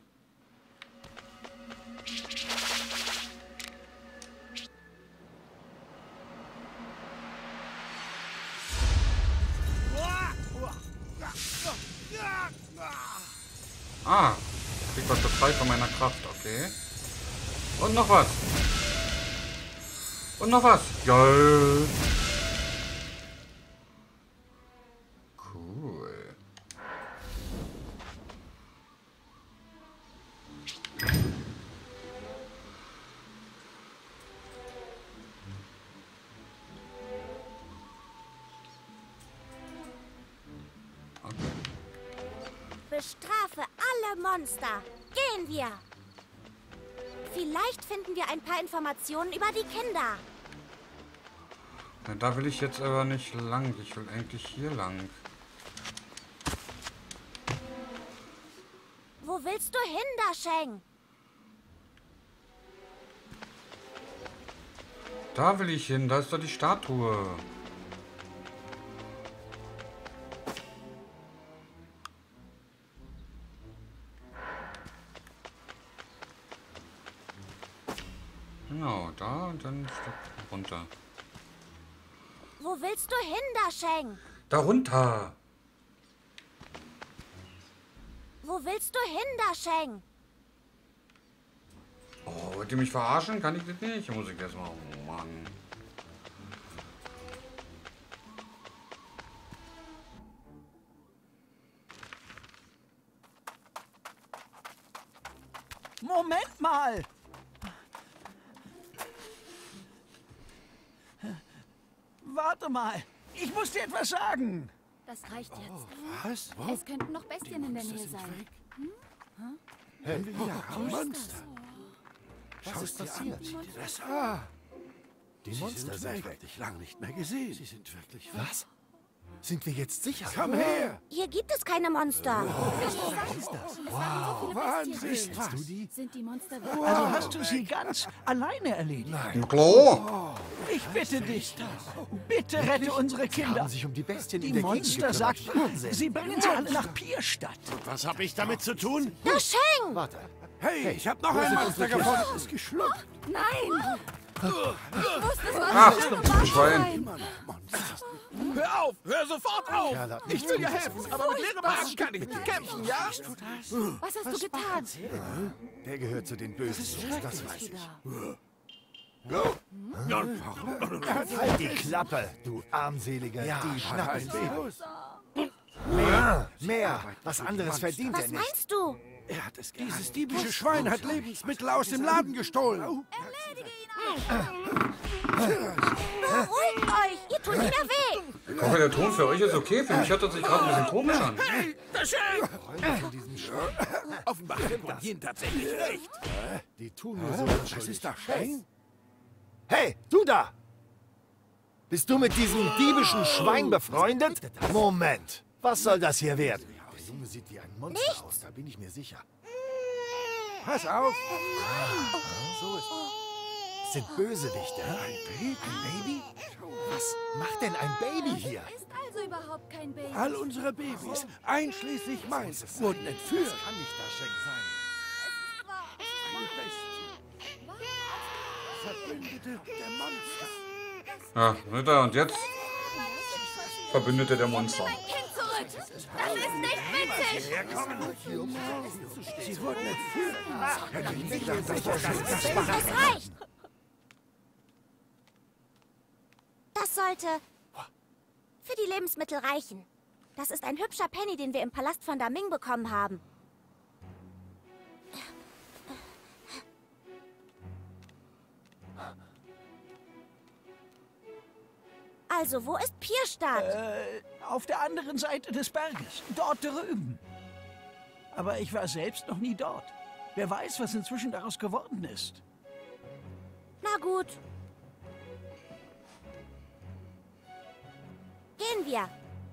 Ah, ich krieg was befreit von meiner Kraft, okay. Und noch was. Und noch was. Geil. Cool. Bestrafe alle Monster. Gehen wir. Vielleicht finden wir ein paar Informationen über die Kinder. Ja, da will ich jetzt aber nicht lang. Ich will eigentlich hier lang. Wo willst du hin, Dasheng? Da will ich hin. Da ist doch die Statue. Genau, da und dann ein Stück runter. Wo willst du hin, Dasheng? Da runter. Wo willst du hin, Dasheng? Oh, wollt ihr mich verarschen? Kann ich das nicht? Muss ich erstmal. Oh Mann. Moment mal! Warte mal, ich muss dir etwas sagen. Das reicht jetzt. Was? Es könnten noch Bestien in der Nähe sein. Hören wir wieder Monster? Was ist passiert? Sieh dir das an. Die Monster sind weg. Ich lange nicht mehr gesehen. Sie sind wirklich weg. Was? Sind wir jetzt sicher? Komm her! Hier gibt es keine Monster. Was ist das? Wow, Wahnsinn! Siehst du die? Sind die Monster weg? Also hast du sie ganz alleine erledigt? Im Klo? Ich bitte dich, bitte rette unsere Kinder. Haben sich um die Bestien Die in der Monster Gegend sagten, gekümmert. sie bringen sie alle nach Pierstadt. Was habe ich damit zu tun? Dasheng! Warte. Hey, ich habe noch ein Monster gefunden. Es ist geschluckt. Nein! Ach, Schwein. Hör auf! Hör sofort auf! Kerl, Ich will dir helfen, aber mit leerem Magen kann ich nicht kämpfen, ja? Was hast du getan? Der gehört zu den Bösen. Das weiß ich. Halt die Klappe, du armseliger Dieb. Schnapp Mehr. Was anderes verdient er Was nicht. meinst du? Er hat es Dieses diebische Schwein hat Lebensmittel aus dem Laden gestohlen. Beruhigt euch! Ihr tut wieder weh! Ich hoffe, der Ton für euch ist okay. Für mich hört das sich gerade ein bisschen komisch an. Hey, das Schwein! Offenbar hat Bonjen tatsächlich recht. Die tun nur so. Was ist da, Schwein? Hey, du da! Bist du mit diesem diebischen Schwein befreundet? Moment. Was soll das hier werden? Der Junge sieht wie ein Monster aus, da bin ich mir sicher. Pass auf! So ist es. Sind Bösewichte. Ein Baby? Was macht denn ein Baby hier? Ist also überhaupt kein Baby. All unsere Babys, einschließlich meins, wurden entführt. Das kann nicht Dasheng sein. Eine Bestie. Verbündete der Monster. Ja, Mütter, und jetzt? Verbündete der Monster. Kind zurück! Das ist nicht witzig! Sie wurden entführt. Es reicht! Das sollte für die Lebensmittel reichen. Das ist ein hübscher Penny, den wir im Palast von Daming bekommen haben. Also, wo ist Pierstadt? Auf der anderen Seite des Berges, dort drüben. Aber ich war selbst noch nie dort. Wer weiß, was inzwischen daraus geworden ist. Na gut. Gehen wir.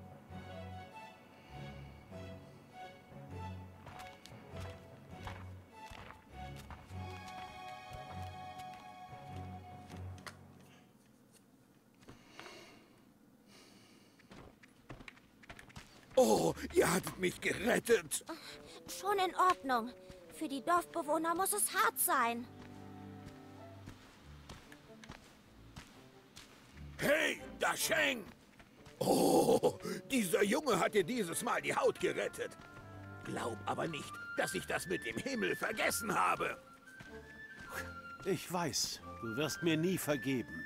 Oh, ihr hattet mich gerettet. Schon in Ordnung. Für die Dorfbewohner muss es hart sein. Hey, Dasheng! Oh, dieser Junge hat dir dieses Mal die Haut gerettet. Glaub aber nicht, dass ich das mit dem Himmel vergessen habe. Ich weiß, du wirst mir nie vergeben.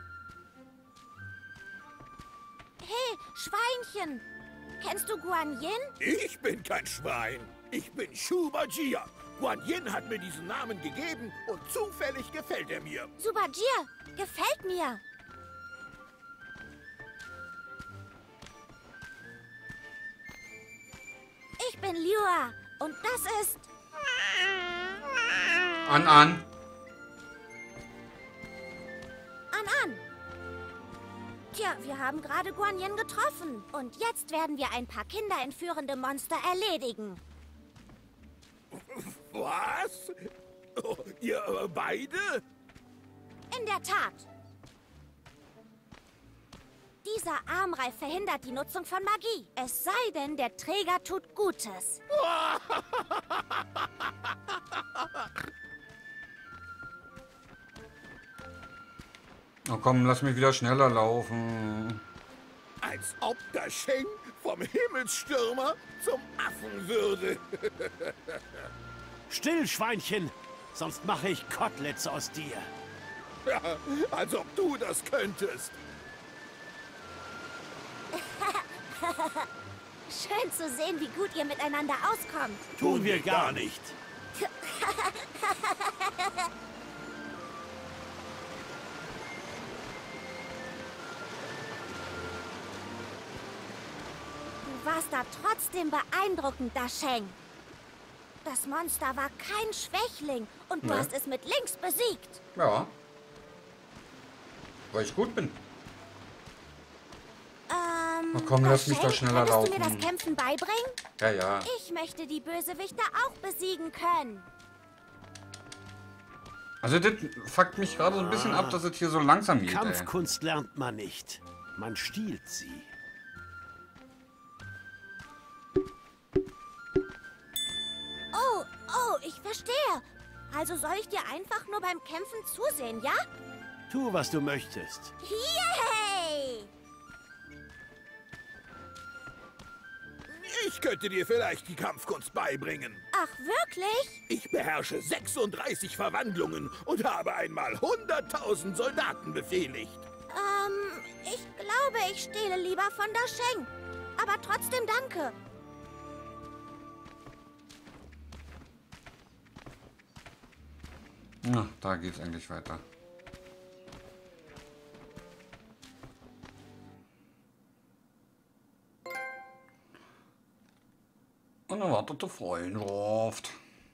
Hey, Schweinchen! Kennst du Guan Yin? Ich bin kein Schwein. Ich bin Shu Bajia. Guan Yin hat mir diesen Namen gegeben und zufällig gefällt er mir. Subajir, gefällt mir. Ich bin Liua und das ist... An. An. Tja, wir haben gerade Guan Yin getroffen. Und jetzt werden wir ein paar kinderentführende Monster erledigen. Was? Oh, ihr beide? In der Tat. Dieser Armreif verhindert die Nutzung von Magie. Es sei denn, der Träger tut Gutes. Oh komm, lass mich wieder schneller laufen. Als ob Dasheng vom Himmelsstürmer zum Affen würde. Still, Schweinchen, sonst mache ich Koteletts aus dir. Ja, als ob du das könntest. Schön zu sehen, wie gut ihr miteinander auskommt. Tun wir gar nicht. Du warst da trotzdem beeindruckend, Dasheng. Das Monster war kein Schwächling und du hast es mit links besiegt. Ja. Weil ich gut bin. Oh komm, lass mich doch schneller laufen. Könntest du mir das Kämpfen beibringen? Ja, ja. Ich möchte die Bösewichter auch besiegen können. Also das fuckt mich gerade so ein bisschen ab, dass es hier so langsam geht, ey. Kampfkunst lernt man nicht. Man stiehlt sie. Oh, ich verstehe. Also soll ich dir einfach nur beim Kämpfen zusehen, ja? Tu, was du möchtest. Yay! Ich könnte dir vielleicht die Kampfkunst beibringen. Ach, wirklich? Ich beherrsche 36 Verwandlungen und habe einmal 100.000 Soldaten befehligt. Ich glaube, ich stehle lieber von Dasheng. Aber trotzdem danke. Na, da geht's eigentlich weiter. Unerwartete Freundschaft.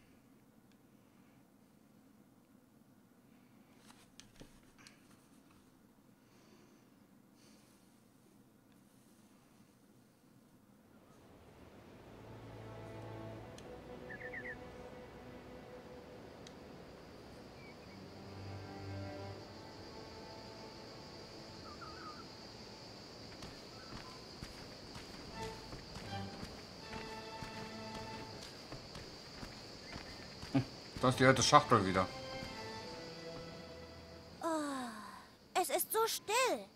Da ist die alte Schachtel wieder. Oh, es ist so still.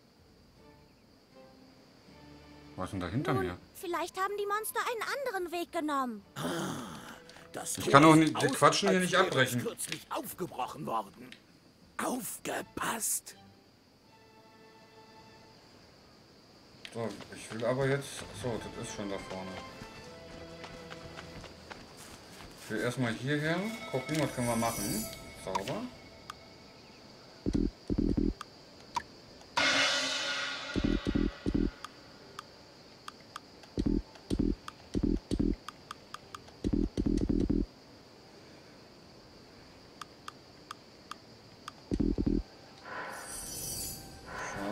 Was ist denn da hinter mir? Vielleicht haben die Monster einen anderen Weg genommen. Ich kann doch nicht, die Quatschen hier nicht abbrechen. Ist kürzlich aufgebrochen worden. Aufgepasst! So, ich will aber jetzt... Achso, das ist schon da vorne. Ich will erstmal hierher gucken, was können wir machen. Sauber.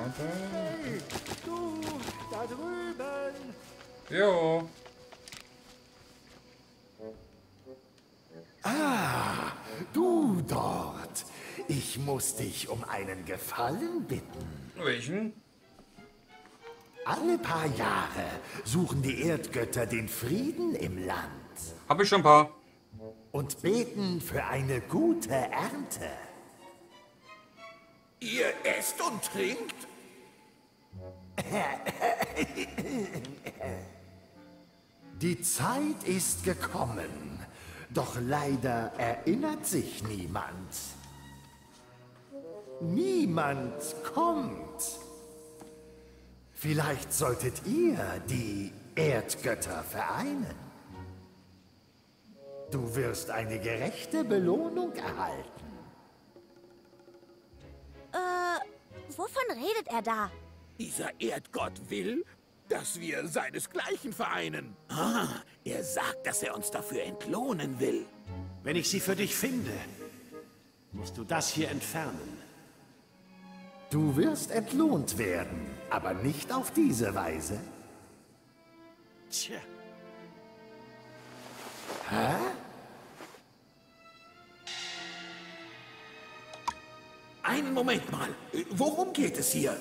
Hey, du, da drüben! Jo. Ah, du dort. Ich muss dich um einen Gefallen bitten. Welchen? Alle paar Jahre suchen die Erdgötter den Frieden im Land Hab ich schon ein paar. und beten für eine gute Ernte. Ihr esst und trinkt? Die Zeit ist gekommen, doch leider erinnert sich niemand. Niemand kommt. Vielleicht solltet ihr die Erdgötter vereinen. Du wirst eine gerechte Belohnung erhalten. Wovon redet er da? Dieser Erdgott will, dass wir seinesgleichen vereinen. Ah, er sagt, dass er uns dafür entlohnen will. Wenn ich sie für dich finde, musst du das hier entfernen. Du wirst entlohnt werden, aber nicht auf diese Weise. Tja. Hä? Einen Moment mal. Worum geht es hier?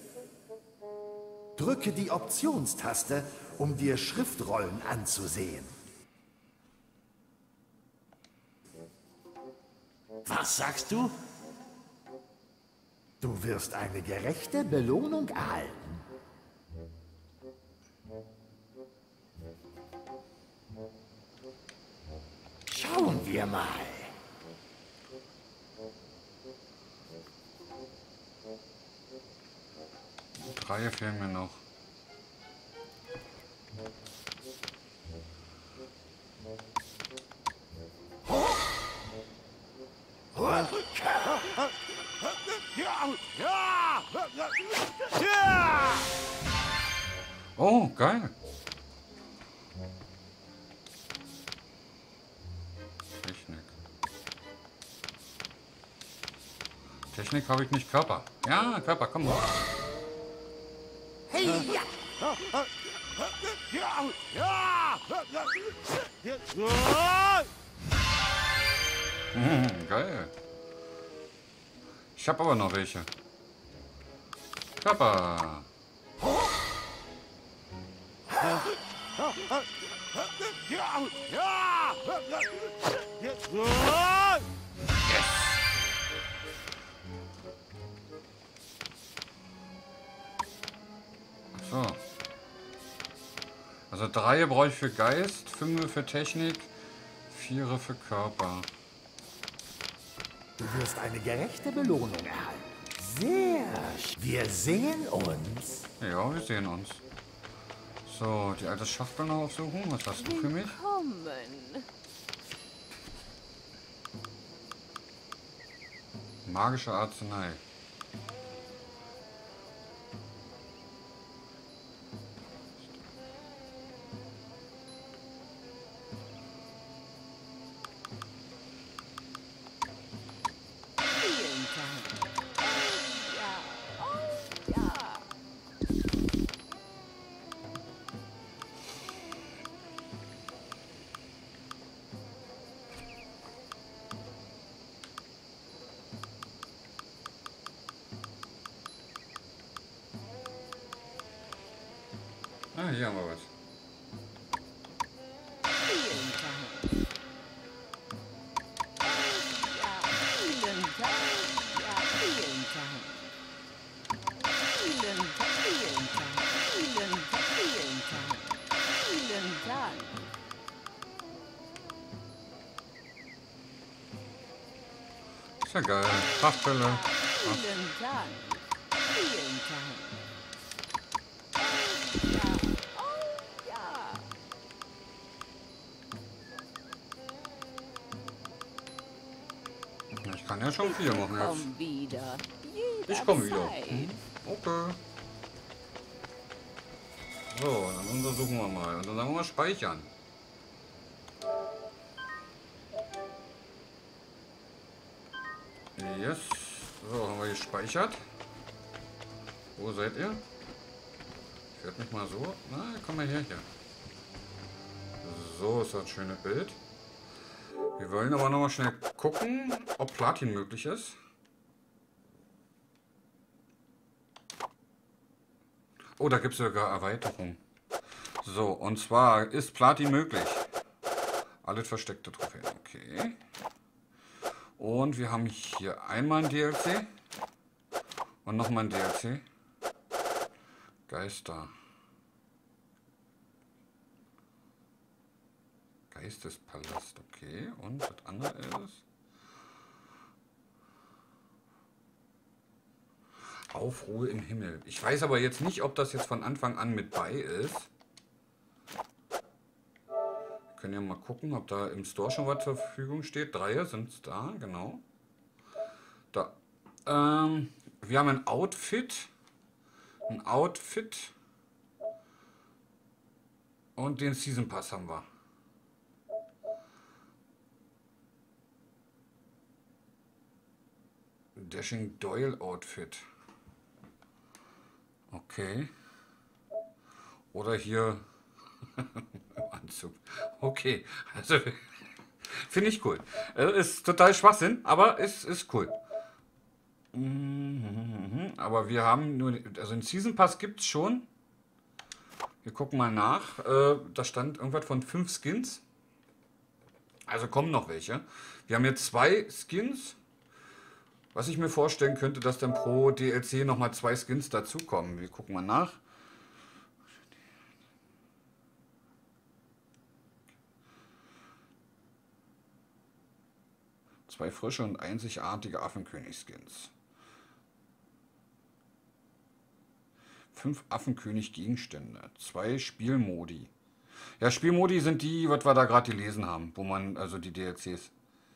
Drücke die Optionstaste, um dir Schriftrollen anzusehen. Was sagst du? Du wirst eine gerechte Belohnung erhalten. Schauen wir mal. Drei fehlen mir noch. Oh, geil. Technik habe ich nicht. Körper. Ja, Körper, komm mal. Hey, ja. Geil. Ich habe aber noch welche. Körper. Yes. So. Also 3 brauche ich für Geist, 5 für Technik, 4 für Körper. Du wirst eine gerechte Belohnung erhalten. Sehr schön. Wir sehen uns. Ja, wir sehen uns. So, die alte Schachtel noch aufsuchen. Was hast du für mich? Willkommen. Magische Arznei. Vielen Dank. Oh ja, oh ja. Ah, hier haben wir was. Vielen Dank. Vielen Dank. Ja, vielen Dank. Vielen Dank. Vielen Dank. Vielen Dank. Vielen Dank. Vielen Dank. Ist ja geil. Kraftbälle. Vielen Dank. Vielen Dank. Oh ja. Ich kann ja schon 4 machen jetzt. Komm wieder. Ich komme wieder. Jederzeit. Okay. So, dann untersuchen wir mal. Und dann sagen wir mal speichern. Yes. So, haben wir gespeichert. Wo seid ihr? Ich werde mich mal so... Na, komm mal her hier. So ist das schöne Bild. Wir wollen aber noch mal schnell gucken, ob Platin möglich ist. Oh, da gibt es sogar Erweiterung. So, und zwar ist Platin möglich. Alles versteckte Trophäen. Okay. Und wir haben hier einmal ein DLC. Und nochmal ein DLC. Geister. Geistespalast. Okay. Und das andere ist... Aufruhe im Himmel. Ich weiß aber jetzt nicht, ob das jetzt von Anfang an mit bei ist. Wir können ja mal gucken, ob da im Store schon was zur Verfügung steht. 3 sind es da, genau. Da. Wir haben ein Outfit. Ein Outfit. Und den Season Pass haben wir. Dashing Doyle Outfit. Okay. Oder hier Anzug. Okay. Also finde ich cool. Ist total Schwachsinn, aber ist cool. Aber wir haben nur, also einen Season Pass gibt es schon. Wir gucken mal nach. Da stand irgendwas von 5 Skins. Also kommen noch welche. Wir haben jetzt 2 Skins. Was ich mir vorstellen könnte, dass dann pro DLC nochmal 2 Skins dazukommen. Wir gucken mal nach. Zwei frische und einzigartige Affenkönig-Skins. 5 Affenkönig-Gegenstände. 2 Spielmodi. Ja, Spielmodi sind die, was wir da gerade gelesen haben, wo man, also die DLCs.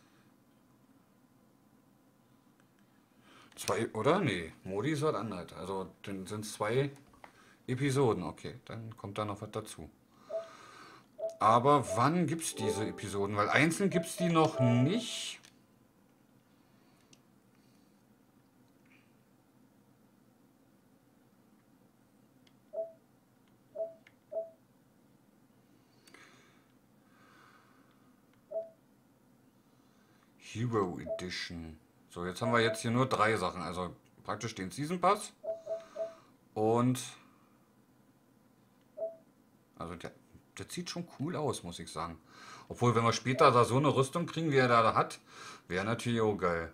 2, oder? Nee, Modi ist was anderes. Also dann sind es 2 Episoden. Okay, dann kommt da noch was dazu. Aber wann gibt es diese Episoden? Weil einzeln gibt es die noch nicht. Hero Edition. So, jetzt haben wir jetzt hier nur 3 Sachen. Also praktisch den Season Pass. Und... Also der sieht schon cool aus, muss ich sagen. Obwohl, wenn wir später da so eine Rüstung kriegen, wie er da hat, wäre natürlich auch geil.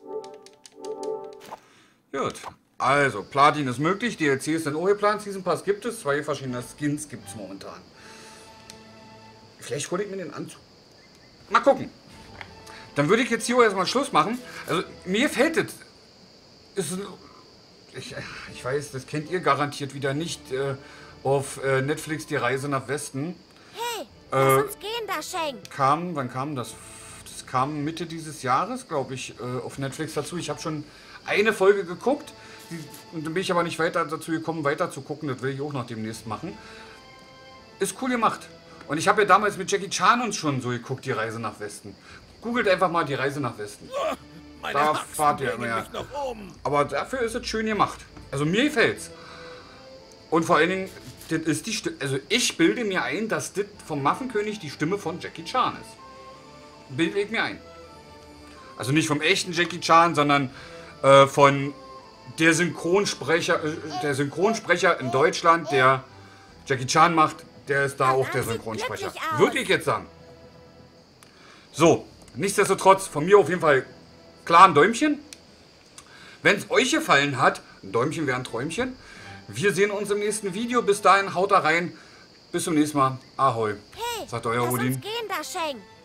Gut. Also, Platin ist möglich. DLCs sind auch geplant. Season Pass gibt es. 2 verschiedene Skins gibt es momentan. Vielleicht hole ich mir den Anzug. Mal gucken. Dann würde ich jetzt hier erstmal Schluss machen. Also, mir fällt es. Ich weiß, das kennt ihr garantiert wieder nicht. Auf Netflix Die Reise nach Westen. Hey, lass uns gehen, Dasheng. Wann kam das? Das kam Mitte dieses Jahres, glaube ich, auf Netflix dazu. Ich habe schon eine Folge geguckt. Und dann bin ich aber nicht weiter dazu gekommen, weiter zu gucken. Das will ich auch noch demnächst machen. Ist cool gemacht. Und ich habe ja damals mit Jackie Chan uns schon so geguckt, Die Reise nach Westen. Googelt einfach mal Die Reise nach Westen. Da fahrt ihr mehr. Aber dafür ist es schön gemacht. Also mir gefällt's. Und vor allen Dingen, das ist die Stimme. Also ich bilde mir ein, dass das vom Affenkönig die Stimme von Jackie Chan ist. Bilde ich mir ein. Also nicht vom echten Jackie Chan, sondern von der Synchronsprecher in Deutschland, der Jackie Chan macht, der ist da auch der Synchronsprecher. Würde ich jetzt sagen. So, nichtsdestotrotz, von mir auf jeden Fall klar ein Däumchen. Wenn es euch gefallen hat, ein Däumchen wäre ein Träumchen. Wir sehen uns im nächsten Video. Bis dahin, haut da rein. Bis zum nächsten Mal. Ahoi. Hey, sagt euer lass Odin. uns gehen, Dasheng.